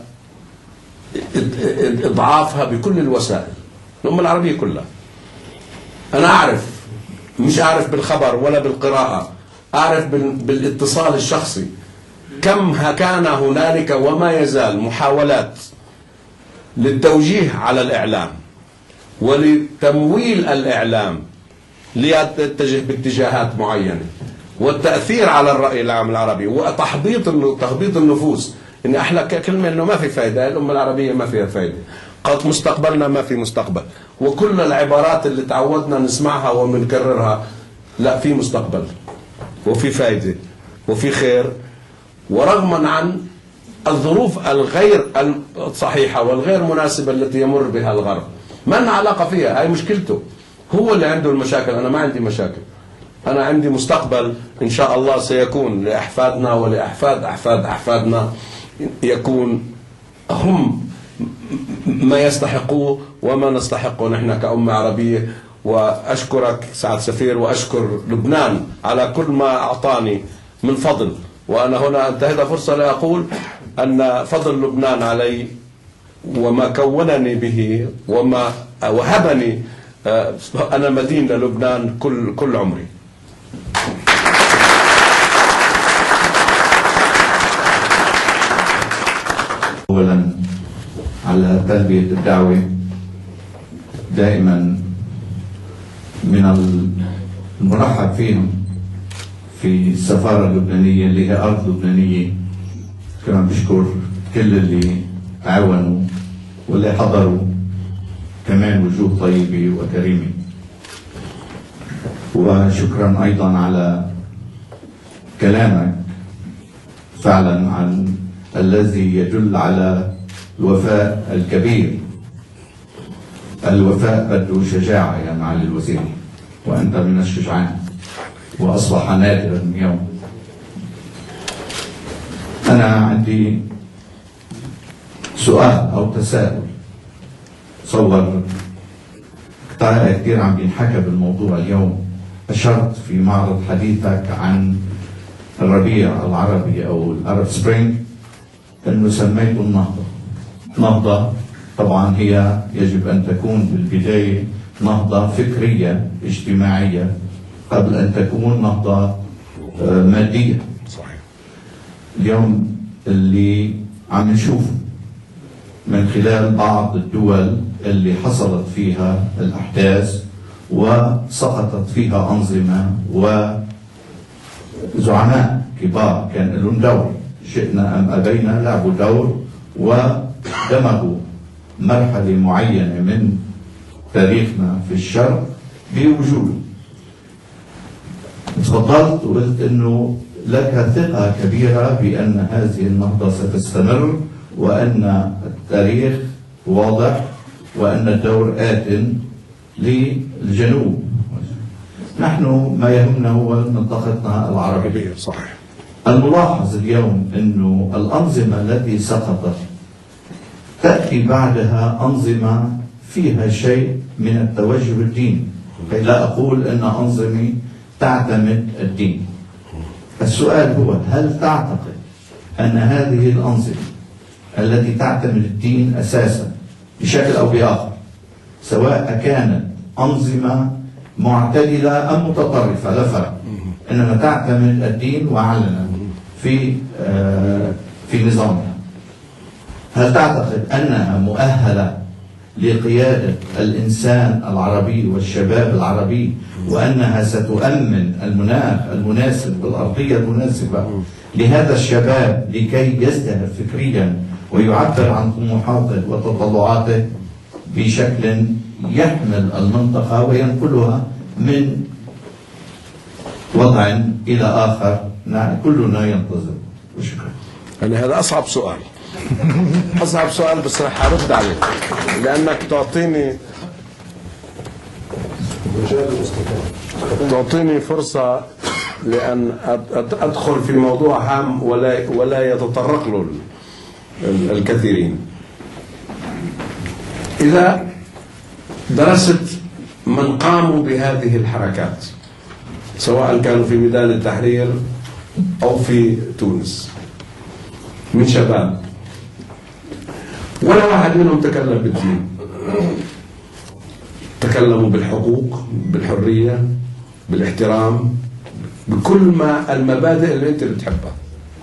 إضعافها بكل الوسائل، الأمة العربية كلها. أنا أعرف، مش أعرف بالخبر ولا بالقراءة، أعرف بالاتصال الشخصي كم كان هنالك وما يزال محاولات للتوجيه على الإعلام ولتمويل الإعلام ليتجه باتجاهات معينة والتأثير على الرأي العام العربي وتحبيط النفوس. إن أحلى كلمة إنه ما في فايدة، الأمة العربية ما فيها فايدة، قد مستقبلنا ما في مستقبل، وكل العبارات اللي تعودنا نسمعها ومنكررها، لا، في مستقبل وفي فايدة وفي خير. ورغما عن الظروف الغير الصحيحة والغير مناسبة التي يمر بها الغرب، ما لنا علاقة فيها، هاي مشكلته، هو اللي عنده المشاكل. أنا ما عندي مشاكل، أنا عندي مستقبل إن شاء الله سيكون لأحفادنا ولأحفاد أحفاد أحفادنا، يكون هم ما يستحقوه وما نستحقه نحن كأمة عربية. وأشكرك سعد سفير، وأشكر لبنان على كل ما أعطاني من فضل. وأنا هنا انتهز فرصة لأقول أن فضل لبنان علي وما كونني به وما وهبني، أنا مدين للبنان كل عمري. أولا على تلبية الدعوة، دائما من المرحب فيهم في السفارة اللبنانية اللي هي أرض لبنانية. كمان بشكر كل اللي تعاونوا واللي حضروا، كمان وجوه طيبة وكريمة. وشكرا أيضا على كلامك فعلا عن الذي يدل على الوفاء الكبير. الوفاء بده شجاعة يا معالي الوزير، وأنت من الشجعان وأصبح نادرا اليوم. أنا عندي سؤال أو تساؤل. تصور كثير عم ينحكى بالموضوع اليوم. أشرت في معرض حديثك عن الربيع العربي أو الأرب سبرينج أنه سميته النهضة. نهضة طبعا هي يجب أن تكون بالبداية نهضة فكرية اجتماعية قبل أن تكون نهضة مادية. صحيح. اليوم اللي عم نشوفه من خلال بعض الدول اللي حصلت فيها الأحداث وسقطت فيها أنظمة وزعماء كبار كان لهم دور، شئنا أم أبينا لعبوا دور ودمجوا مرحلة معينة من تاريخنا في الشرق بوجوده. تفضلت وقلت أنه لك ثقة كبيرة بأن هذه النهضة ستستمر وأن التاريخ واضح وأن الدور آت للجنوب. نحن ما يهمنا هو منطقتنا العربية. صحيح. الملاحظ اليوم أنه الأنظمة التي سقطت تأتي بعدها أنظمة فيها شيء من التوجه الديني، كي لا أقول أن أنظمة تعتمد الدين. السؤال هو هل تعتقد أن هذه الأنظمة التي تعتمد الدين أساسا بشكل أو بآخر، سواء كانت أنظمة معتدلة أم متطرفة لا فرق، إنما تعتمد الدين وعلنا في نظامها، هل تعتقد أنها مؤهلة لقيادة الإنسان العربي والشباب العربي، وأنها ستؤمن المناخ المناسب والأرضية المناسبة لهذا الشباب لكي يزدهر فكريا ويعبر عن طموحاته وتطلعاته بشكل يحمل المنطقة وينقلها من وضع إلى آخر كلنا ينتظر؟ وشكرا. يعني هذا أصعب سؤال. أصعب سؤال، بس رح أرد عليه لأنك تعطيني فرصة لأن أدخل في موضوع هام ولا يتطرق له الكثيرين. إذا درست من قاموا بهذه الحركات سواء كانوا في ميدان التحرير أو في تونس من شباب، ولا واحد منهم تكلم بالدين، تكلموا بالحقوق، بالحرية، بالاحترام، بكل ما المبادئ اللي انت بتحبها.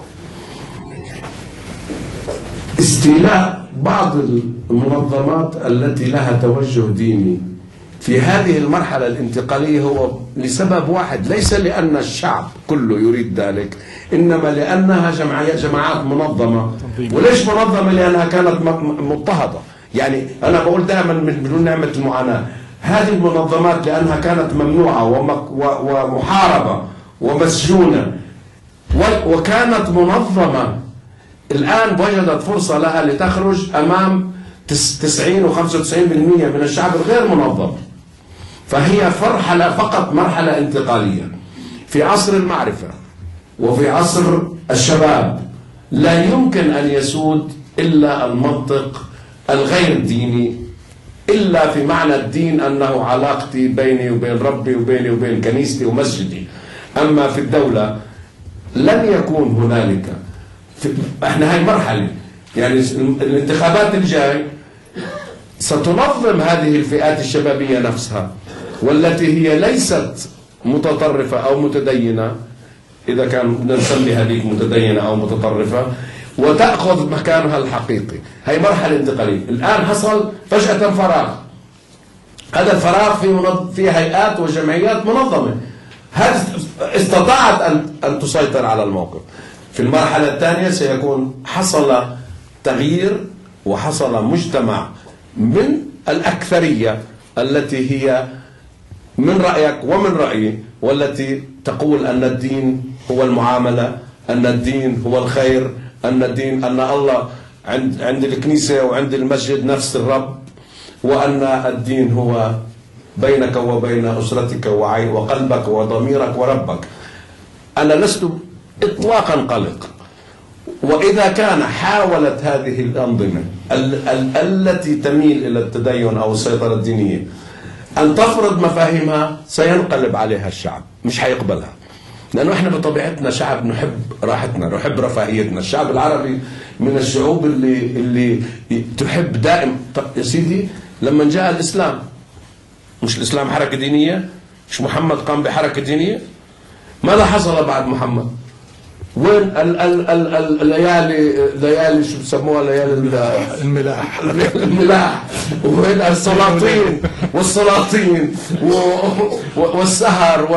استيلاء بعض المنظمات التي لها توجه ديني في هذه المرحلة الانتقالية هو لسبب واحد، ليس لأن الشعب كله يريد ذلك، إنما لأنها جماعات منظمة. وليش منظمة؟ لأنها كانت مضطهدة. يعني أنا بقول دائما بدون نعمة المعاناة، هذه المنظمات لأنها كانت ممنوعة ومحاربة ومسجونة وكانت منظمة، الآن وجدت فرصة لها لتخرج أمام 90 و 95% من الشعب الغير منظم. فهي فقط مرحلة انتقالية. في عصر المعرفة وفي عصر الشباب لا يمكن أن يسود إلا المنطق الغير ديني، إلا في معنى الدين أنه علاقتي بيني وبين ربي وبيني وبين كنيستي ومسجدي. أما في الدولة لن يكون هنالك. احنا هاي مرحلة، يعني الانتخابات الجاي ستنظم هذه الفئات الشبابية نفسها، والتي هي ليست متطرفة أو متدينة، إذا كان نسمي هذيك متدينة أو متطرفة، وتأخذ مكانها الحقيقي. هي مرحلة انتقالية. الآن حصل فجأة فراغ، هذا الفراغ في هيئات وجمعيات منظمة هذه استطاعت أن تسيطر على الموقف. في المرحلة الثانية سيكون حصل تغيير وحصل مجتمع من الأكثرية التي هي من رأيك ومن رأيي، والتي تقول أن الدين هو المعاملة، أن الدين هو الخير، أن الدين أن الله عند الكنيسة وعند المسجد نفس الرب، وأن الدين هو بينك وبين أسرتك وقلبك وضميرك وربك. أنا لست إطلاقا قلق، وإذا كان حاولت هذه الأنظمة التي تميل إلى التدين أو السيطرة الدينية أن تفرض مفاهيمها، سينقلب عليها الشعب، مش حيقبلها. لأنه إحنا بطبيعتنا شعب نحب راحتنا، نحب رفاهيتنا. الشعب العربي من الشعوب اللي تحب دائم. طب يا سيدي، لما جاء الإسلام، مش الإسلام حركة دينية؟ مش محمد قام بحركة دينية؟ ماذا حصل بعد محمد؟ وين الليالي شو بسموها، ليالي الملاح، وين السلاطين والسلاطين والسهر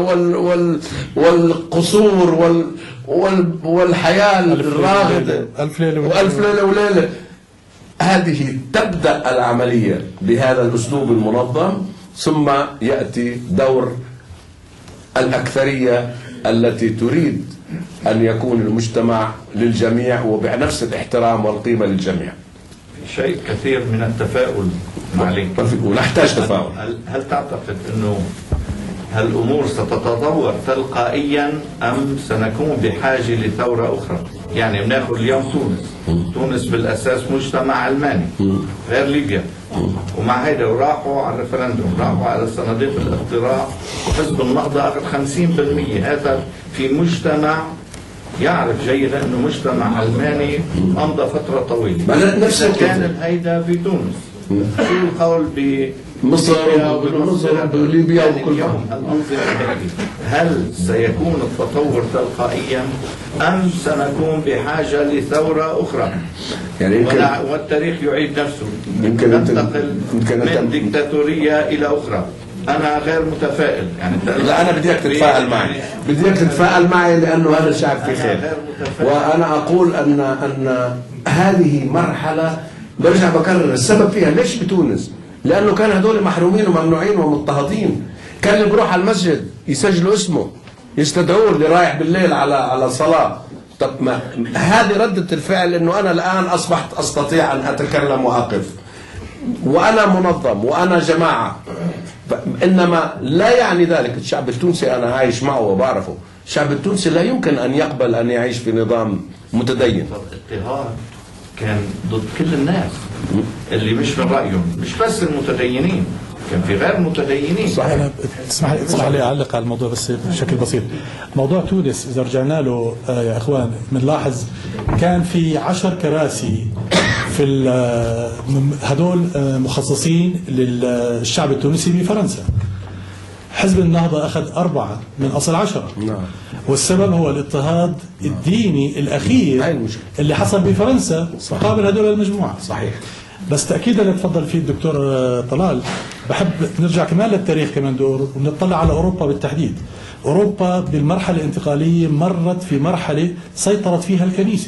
والقصور والحياة الراغدة، وألف ليلة وليلة. هذه تبدأ العملية بهذا الأسلوب المنظم، ثم يأتي دور الأكثرية التي تريد أن يكون المجتمع للجميع وبنفس الاحترام والقيمة للجميع. شيء كثير من التفاؤل معلي، ونحتاج تفاؤل. هل تعتقد أنه هالأمور ستتطور تلقائيا أم سنكون بحاجة لثورة أخرى؟ يعني بناخذ اليوم تونس بالأساس مجتمع علماني غير ليبيا، ومع هيدا وراحوا على الريفرندوم، راحوا على صناديق الاقتراع، وحزب النهضة أخذ 50%. هذا في مجتمع يعرف جيدا أنه مجتمع علماني أمضى فترة طويلة. نفس كان هيدا في تونس، شو القول مصر وليبيا وكل اليوم الأنظمة هل سيكون التطور تلقائيا أم سنكون بحاجة لثورة أخرى؟ يعني والتاريخ يعيد نفسه، يمكن ننتقل من ديكتاتورية إلى أخرى. أنا غير متفائل يعني. لا، أنا بديك تتفائل معي، بديك تتفائل معي، لأنه هذا الشعب في خير. وأنا أقول أن هذه مرحلة، برجع بكرر السبب فيها ليش بتونس؟ لأنه كان هذول محرومين وممنوعين ومضطهدين. كان اللي بروح على المسجد يسجلوا اسمه، يستدعوه اللي رايح بالليل على صلاة. طب ما هذه ردة الفعل، انه انا الان اصبحت استطيع ان اتكلم واقف، وانا منظم وانا جماعة. انما لا يعني ذلك الشعب التونسي انا عايش معه وبعرفه، الشعب التونسي لا يمكن ان يقبل ان يعيش في نظام متدين. اضطهاد كان ضد كل الناس اللي مش من رأيهم، مش بس المتدينين، كان في غير متدينين. صحيح. تسمح لي أعلق على الموضوع بس بشكل بسيط. موضوع تونس إذا رجعنا له يا إخوان، بنلاحظ كان في 10 كراسي في هدول مخصصين للشعب التونسي بفرنسا. حزب النهضة أخذ 4 من أصل 10. والسبب هو الاضطهاد الديني الأخير اللي حصل بفرنسا مقابل هدول المجموعة. صحيح. بس تأكيدا اللي تفضل فيه الدكتور طلال، بحب نرجع كمان للتاريخ كمان دور، ونطلع على أوروبا بالتحديد. أوروبا بالمرحلة الانتقالية مرت في مرحلة سيطرت فيها الكنيسة.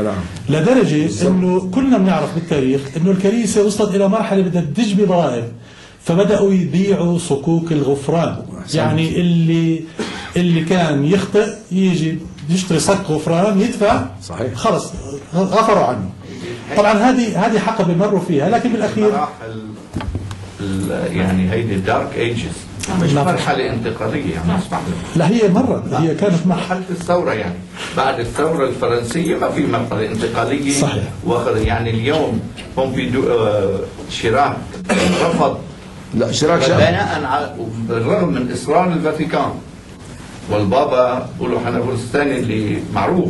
لدرجة أنه كلنا بنعرف بالتاريخ أنه الكنيسة وصلت إلى مرحلة بدها تجبي ضرائب، فبدأوا يبيعوا صكوك الغفران. يعني اللي كان يخطئ يجي يشتري صك غفران يدفع. صحيح. خلص غفروا عنه. طبعا هذه حقبة مروا فيها، لكن بالأخير يعني هيدي الدارك ايجز مش مرحلة انتقالية يعني. لا، هي مرت، هي كانت مرحلة الثورة يعني. بعد الثورة الفرنسية ما في مرحلة انتقالية. صحيح. يعني اليوم بومبيدو شيراك رفض. لا، شيراك بناء بالرغم من إصرار الفاتيكان والبابا بولو حنابلس الثاني اللي معروف،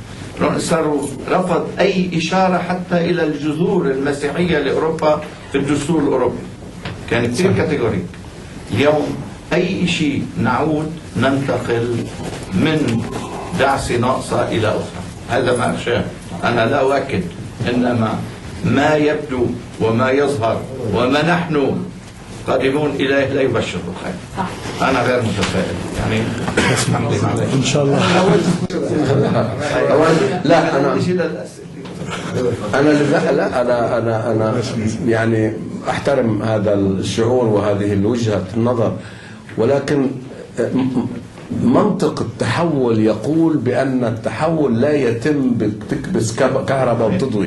رفض أي إشارة حتى إلى الجذور المسيحية لأوروبا في الدستور الأوروبي. كان كثير كاتيجوريك. اليوم أي شيء نعود ننتقل من دعسة ناقصة إلى أخرى. هذا ما أخشاه. أنا لا أؤكد، إنما ما يبدو وما يظهر وما نحن قادمون إليه لا يبشر بالخير. أنا غير متفائل يعني. إن شاء الله. لا، أنا يعني أحترم هذا الشعور وهذه الوجهة النظر، ولكن منطق التحول يقول بأن التحول لا يتم بتكبس كهرباء وتضوي.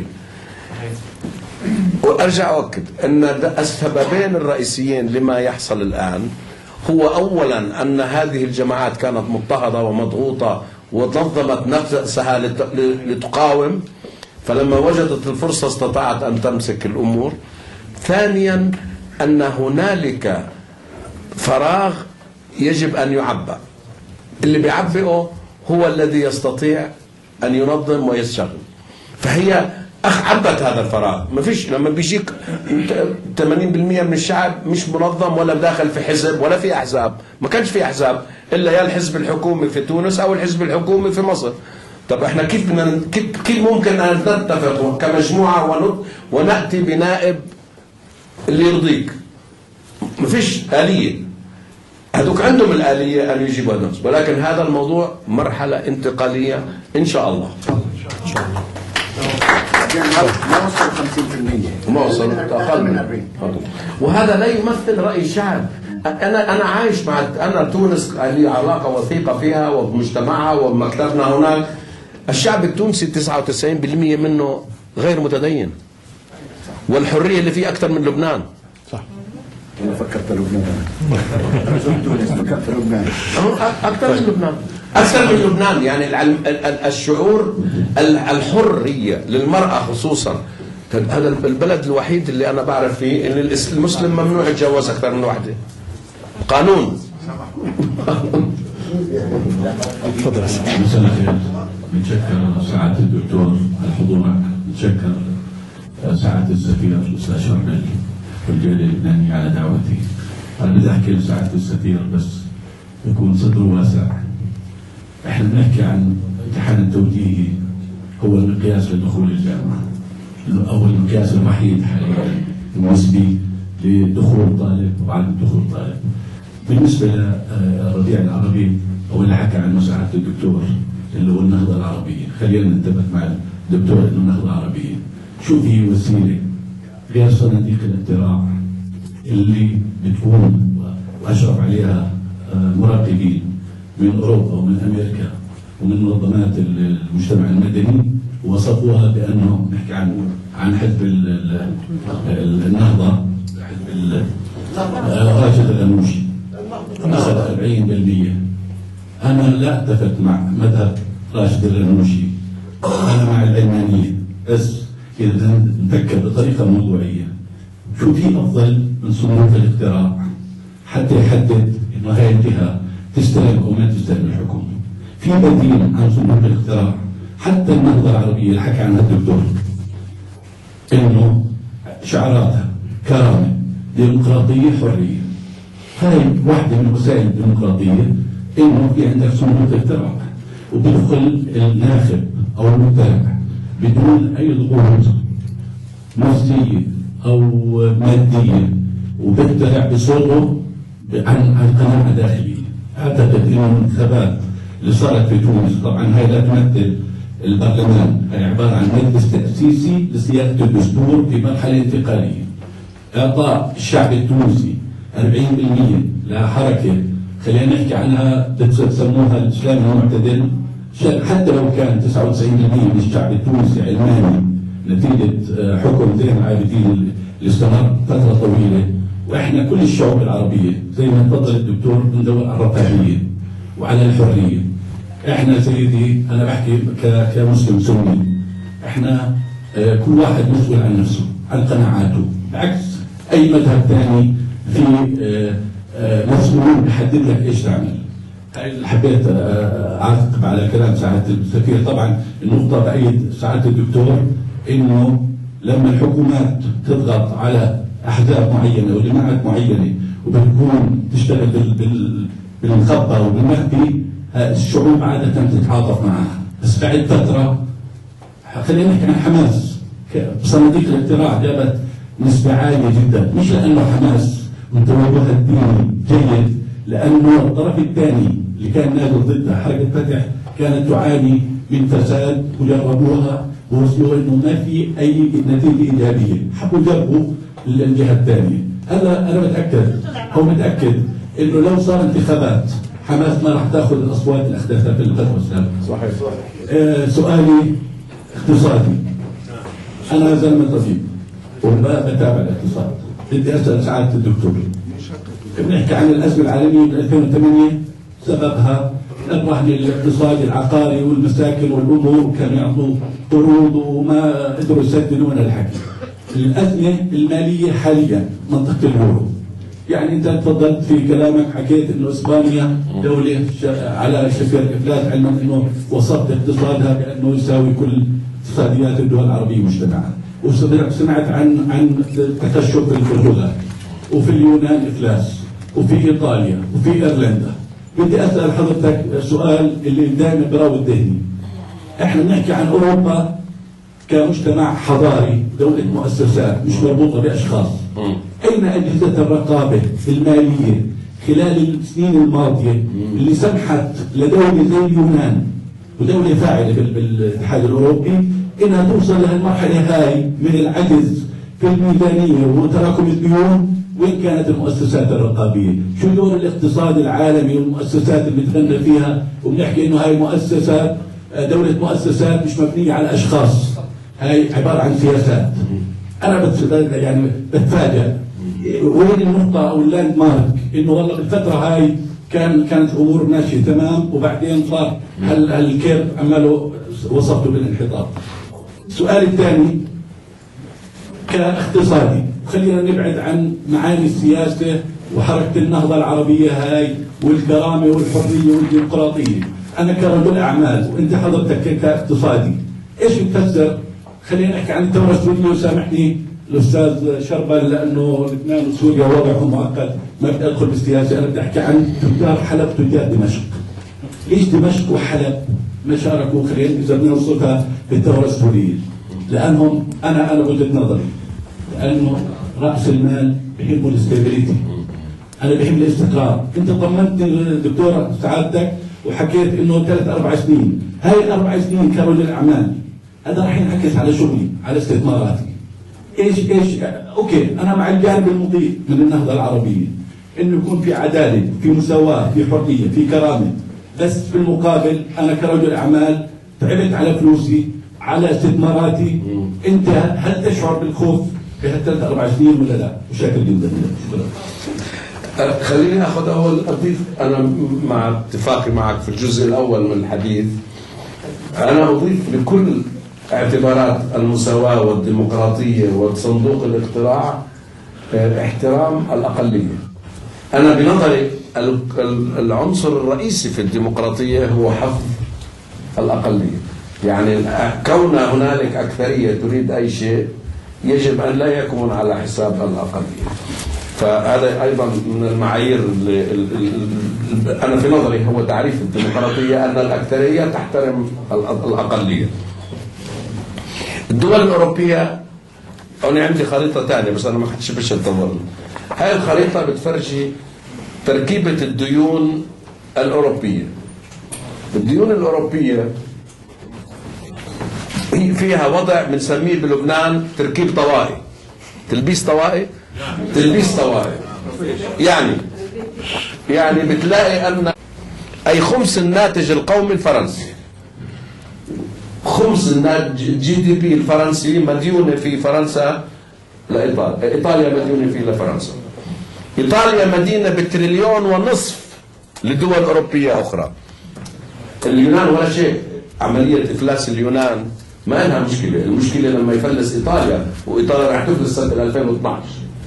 وأرجع أؤكد أن السببين الرئيسيين لما يحصل الآن هو أولا أن هذه الجماعات كانت مضطهدة ومضغوطة ونظمت نفسها لتقاوم، فلما وجدت الفرصة استطاعت أن تمسك الأمور. ثانيا أن هنالك فراغ يجب أن يعبأ، اللي بيعبئه هو الذي يستطيع أن ينظم ويشتغل. فهي عبت هذا الفراغ. ما فيش لما بيجيك 80% من الشعب مش منظم ولا داخل في حزب ولا في أحزاب. ما كانش في أحزاب إلا يا الحزب الحكومي في تونس أو الحزب الحكومي في مصر. طب احنا كيف ممكن أن نتفق كمجموعة ونأتي بنائب اللي يرضيك؟ ما فيش آلية. هذوك عندهم الآلية أن يجيبوا هذا، ولكن هذا الموضوع مرحلة انتقالية إن شاء الله. ما وصل 50%، ما وصل أقل من 40. وهذا لا يمثل رأي الشعب. أنا عايش مع تونس لي علاقة وثيقة فيها وبمجتمعها وبمكتبنا هناك. الشعب التونسي 99% منه غير متدين، والحرية اللي فيه أكثر من لبنان. صح. أنا فكرت لبنان. تونس فكرت لبنان. أكثر من لبنان. أكثر من لبنان. يعني الشعور الحرية للمرأة خصوصا. هذا البلد الوحيد اللي أنا بعرف فيه إن المسلم ممنوع يتجوز أكثر من واحدة. قانون. تفضل يا سيدي. مساء الخير. نتشكر سعادة الدكتور على حضورك، نتشكر سعادة السفير الأستاذ شربل والجالية اللبنانية على دعوتي. أنا بدي أحكي لسعادة السفير بس يكون صدره واسع. احنا بنحكي عن امتحان التوجيهي هو المقياس لدخول الجامعة، أو المقياس الوحيد حاليا بالنسبة لدخول طالب وعدم دخول طالب. بالنسبة للربيع العربي أو اللي حكى عنه سعادة الدكتور اللي هو النهضة العربية، خلينا نتفق مع الدكتور إنه النهضة العربية شو هي وسيلة غير صناديق الاقتراع اللي بتكون وأشرف عليها مراقبين من أوروبا ومن أمريكا ومن منظمات المجتمع المدني، ووصفوها بأنه نحكي عن حزب النهضة، حزب راشد الغنوشي أخذ 40%. أنا لا أتفق مع مذهب راشد الغنوشي، أنا مع العلمانية، بس إذا نفكر بطريقة موضوعية شو في أفضل من صندوق الاقتراع حتى يحدد إنه هاي الجهة تستلم أو ما تستلم الحكم. في بديل عن صندوق الاقتراع. حتى النهضة العربية اللي حكى عنها الدكتور إنه شعاراتها كرامة، ديمقراطية، حرية. هاي واحدة من وسائل الديمقراطية، إنه في عندك صندوق اقتراع وبيدخل الناخب أو المتابع بدون أي ضغوط نفسية أو مادية، وبيقترع بصوته عن قناعة داخلية. أعتقد إنه الانتخابات اللي صارت في تونس، طبعا هاي لا تمثل البرلمان، هي عبارة عن مجلس تأسيسي لصياغة الدستور في مرحلة انتقالية. إعطاء الشعب التونسي 40% لحركة خلينا نحكي عنها تسموها الإسلام المعتدل، حتى لو كان 99% من الشعب التونسي علماني نتيجة حكم زين العابدين اللي استمر فترة طويلة. واحنا كل الشعوب العربية زي ما تفضل الدكتور بندور على الرفاهية وعلى الحرية. احنا سيدي انا بحكي كمسلم سني، احنا كل واحد مسؤول عن نفسه عن قناعاته، بعكس اي مذهب ثاني في مسؤول بيحدد لك ايش تعمل. حبيت اعقب على كلام سعاده السفير. طبعا النقطه بايد سعاده الدكتور انه لما الحكومات تضغط على احزاب معينه وجماعات معينه وبتكون تشتغل بالمخبى وبالمخفي، الشعوب عاده تتعاطف معها. بس بعد فتره خلينا نحكي عن حماس، صناديق الاقتراع جابت نسبه عاليه جدا، مش لانه حماس وتوجهها الديني جيد، لانه الطرف الثاني اللي كان نازل ضدها حركه فتح كانت تعاني من فساد وجربوها ووصلوا انه ما في اي نتيجه ايجابيه، حبوا يجربوا الجهه الثانيه. انا متاكد انه لو صار انتخابات حماس ما راح تاخذ الاصوات اللي اخذتها في الفتره السابقه. صحيح. سؤالي اقتصادي. انا زلمه طبيب وبتابع الاقتصاد. بدي اسال سعاده الدكتور، بنحكي عن الازمه العالميه من 2008 سببها الرهن الاقتصادي العقاري والمساكن والامور، كانوا يعطوا قروض وما قدروا يسددون الحكي. الازمه الماليه حاليا منطقه اليورو، يعني انت تفضلت في كلامك حكيت انه اسبانيا دوله على شفير الافلاس، علما انه وصفت اقتصادها بانه يساوي كل اقتصاديات الدول العربيه مجتمعا، وسمعت عن تكشف في البرتغال وفي اليونان افلاس وفي ايطاليا وفي ايرلندا. بدي اسال حضرتك سؤال اللي دائما براود ذهني، احنا بنحكي عن اوروبا كمجتمع حضاري، دولة مؤسسات مش مربوطة بأشخاص. أين أجهزة الرقابة المالية خلال السنين الماضية اللي سمحت لدولة زي اليونان ودولة فاعلة بالاتحاد الأوروبي إنها توصل لهالمرحلة هاي من العجز في الميزانية وتراكم الديون؟ وين كانت المؤسسات الرقابية؟ شو دور الاقتصاد العالمي والمؤسسات اللي بنتغنى فيها وبنحكي إنه هاي مؤسسات دولة مؤسسات مش مبنية على أشخاص، هاي عبارة عن سياسات. أنا يعني بتفاجأ وين النقطة أو اللاند مارك إنه والله بالفترة هاي كانت الأمور ماشية تمام وبعدين صار هالكيرف عماله وصلته بالانحطاط. السؤال الثاني كاقتصادي، خلينا نبعد عن معاني السياسة وحركة النهضة العربية هاي والكرامة والحرية والديمقراطية. أنا كرجل أعمال وأنت حضرتك كاقتصادي، إيش بتفسر؟ خلينا نحكي عن الثورة السورية وسامحني الأستاذ شربل لأنه لبنان وسوريا وضعهم مؤقت، ما بدي أدخل بالسياسة، أنا بدي أحكي عن تجار حلب تجار دمشق. ليش دمشق وحلب ما شاركوا؟ خلينا إذا بدنا نوصفها بالثورة السورية، لأنهم أنا وجهة نظري لأنه رأس المال بحبوا الاستابيليتي، أنا بحب الاستقرار. أنت طمنتني دكتورة سعادتك وحكيت إنه 3-4 سنين، هاي ال4 سنين كرجل أعمال هذا راح ينعكس على شغلي على استثماراتي. ايش اوكي انا مع الجانب المضيء من النهضه العربيه انه يكون في عداله، في مساواه، في حريه، في كرامه، بس في المقابل انا كرجل اعمال تعبت على فلوسي على استثماراتي. انت هل تشعر بالخوف في هال3-4 سنين ولا لا؟ وشاكر جدا. شكرا. خليني اخذ اول اضيف، انا مع اتفاقي معك في الجزء الاول من الحديث، انا اضيف لكل اعتبارات المساواة والديمقراطية وصندوق الاقتراع احترام الأقلية. أنا بنظري العنصر الرئيسي في الديمقراطية هو حفظ الأقلية، يعني كون هنالك أكثرية تريد أي شيء يجب أن لا يكون على حساب الأقلية. فهذا أيضا من المعايير أنا في نظري هو تعريف الديمقراطية، أن الأكثرية تحترم الأقلية. الدول الأوروبية، أنا عندي خريطة ثانية بس أنا ما كنتش باش أطول. هاي الخريطة بتفرجي تركيبة الديون الأوروبية. الديون الأوروبية فيها وضع بنسميه بلبنان تركيب طوائي، تلبيس طوائي، تلبيس طوائي. يعني بتلاقي أن أي خمس الناتج القومي الفرنسي، خمس الجي دي بي الفرنسي مديونة في فرنسا لإيطاليا، إيطاليا مديونة فيه لفرنسا. إيطاليا مدينة ب1.5 تريليون لدول أوروبية أخرى. اليونان ولا شيء، عملية إفلاس اليونان ما لها مشكلة، المشكلة لما يفلس إيطاليا، وإيطاليا راح تفلس سنة 2012.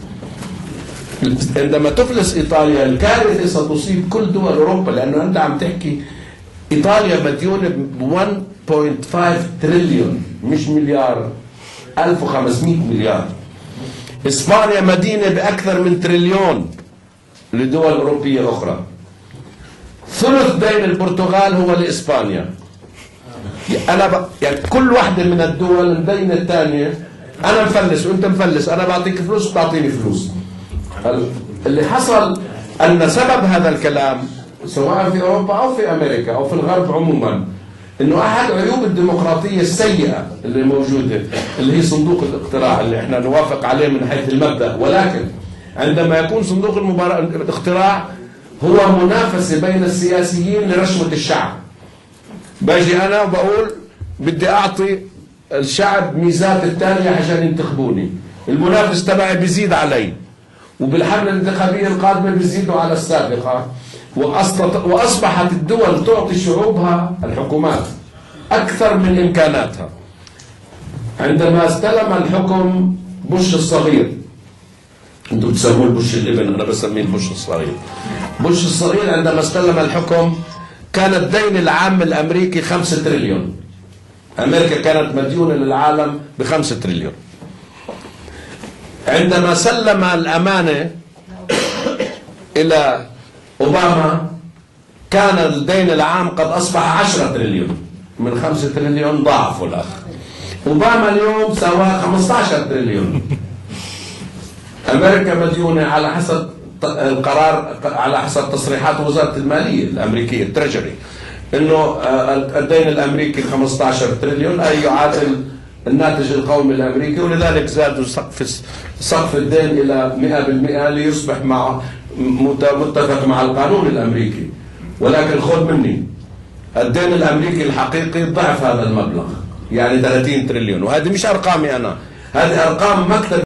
عندما تفلس إيطاليا الكارثة ستصيب كل دول أوروبا، لأنه أنت عم تحكي إيطاليا مديونة ب1.5 تريليون، مش مليار، 1500 مليار. إسبانيا مدينة بأكثر من تريليون لدول أوروبية أخرى. ثلث دين البرتغال هو لإسبانيا. يعني كل واحدة من الدول الدين الثانية، أنا مفلس وأنت مفلس، أنا بعطيك فلوس وتعطيني فلوس. اللي حصل أن سبب هذا الكلام سواء في أوروبا أو في أمريكا أو في الغرب عموما، إنه أحد عيوب الديمقراطية السيئة اللي موجودة اللي هي صندوق الاقتراع اللي إحنا نوافق عليه من حيث المبدأ، ولكن عندما يكون صندوق الاقتراع هو منافسة بين السياسيين لرشوة الشعب. باجي أنا وبقول بدي أعطي الشعب ميزات الثانية عشان ينتخبوني، المنافس تبعي بيزيد علي، وبالحملة الانتخابية القادمة بيزيدوا على السابقة. وأصبحت الدول تعطي شعوبها الحكومات أكثر من إمكاناتها. عندما استلم الحكم بوش الصغير، انتم بتسموه بوش الابن، انا بسميه بوش الصغير. بوش الصغير عندما استلم الحكم كان الدين العام الامريكي 5 تريليون. امريكا كانت مديونة للعالم ب5 تريليون. عندما سلم الامانة الى اوباما كان الدين العام قد اصبح 10 تريليون، من 5 تريليون ضعفوا الاخ. اوباما اليوم سوى 15 تريليون. امريكا مديونة على حسب القرار، على حسب تصريحات وزارة المالية الامريكية التريجري، انه الدين الامريكي 15 تريليون، اي يعادل الناتج القومي الامريكي، ولذلك زادوا سقف الدين الى 100% ليصبح متفق مع القانون الامريكي. ولكن خذ مني، الدين الامريكي الحقيقي ضعف هذا المبلغ، يعني 30 تريليون، وهذه مش ارقامي انا، هذه ارقام مكتب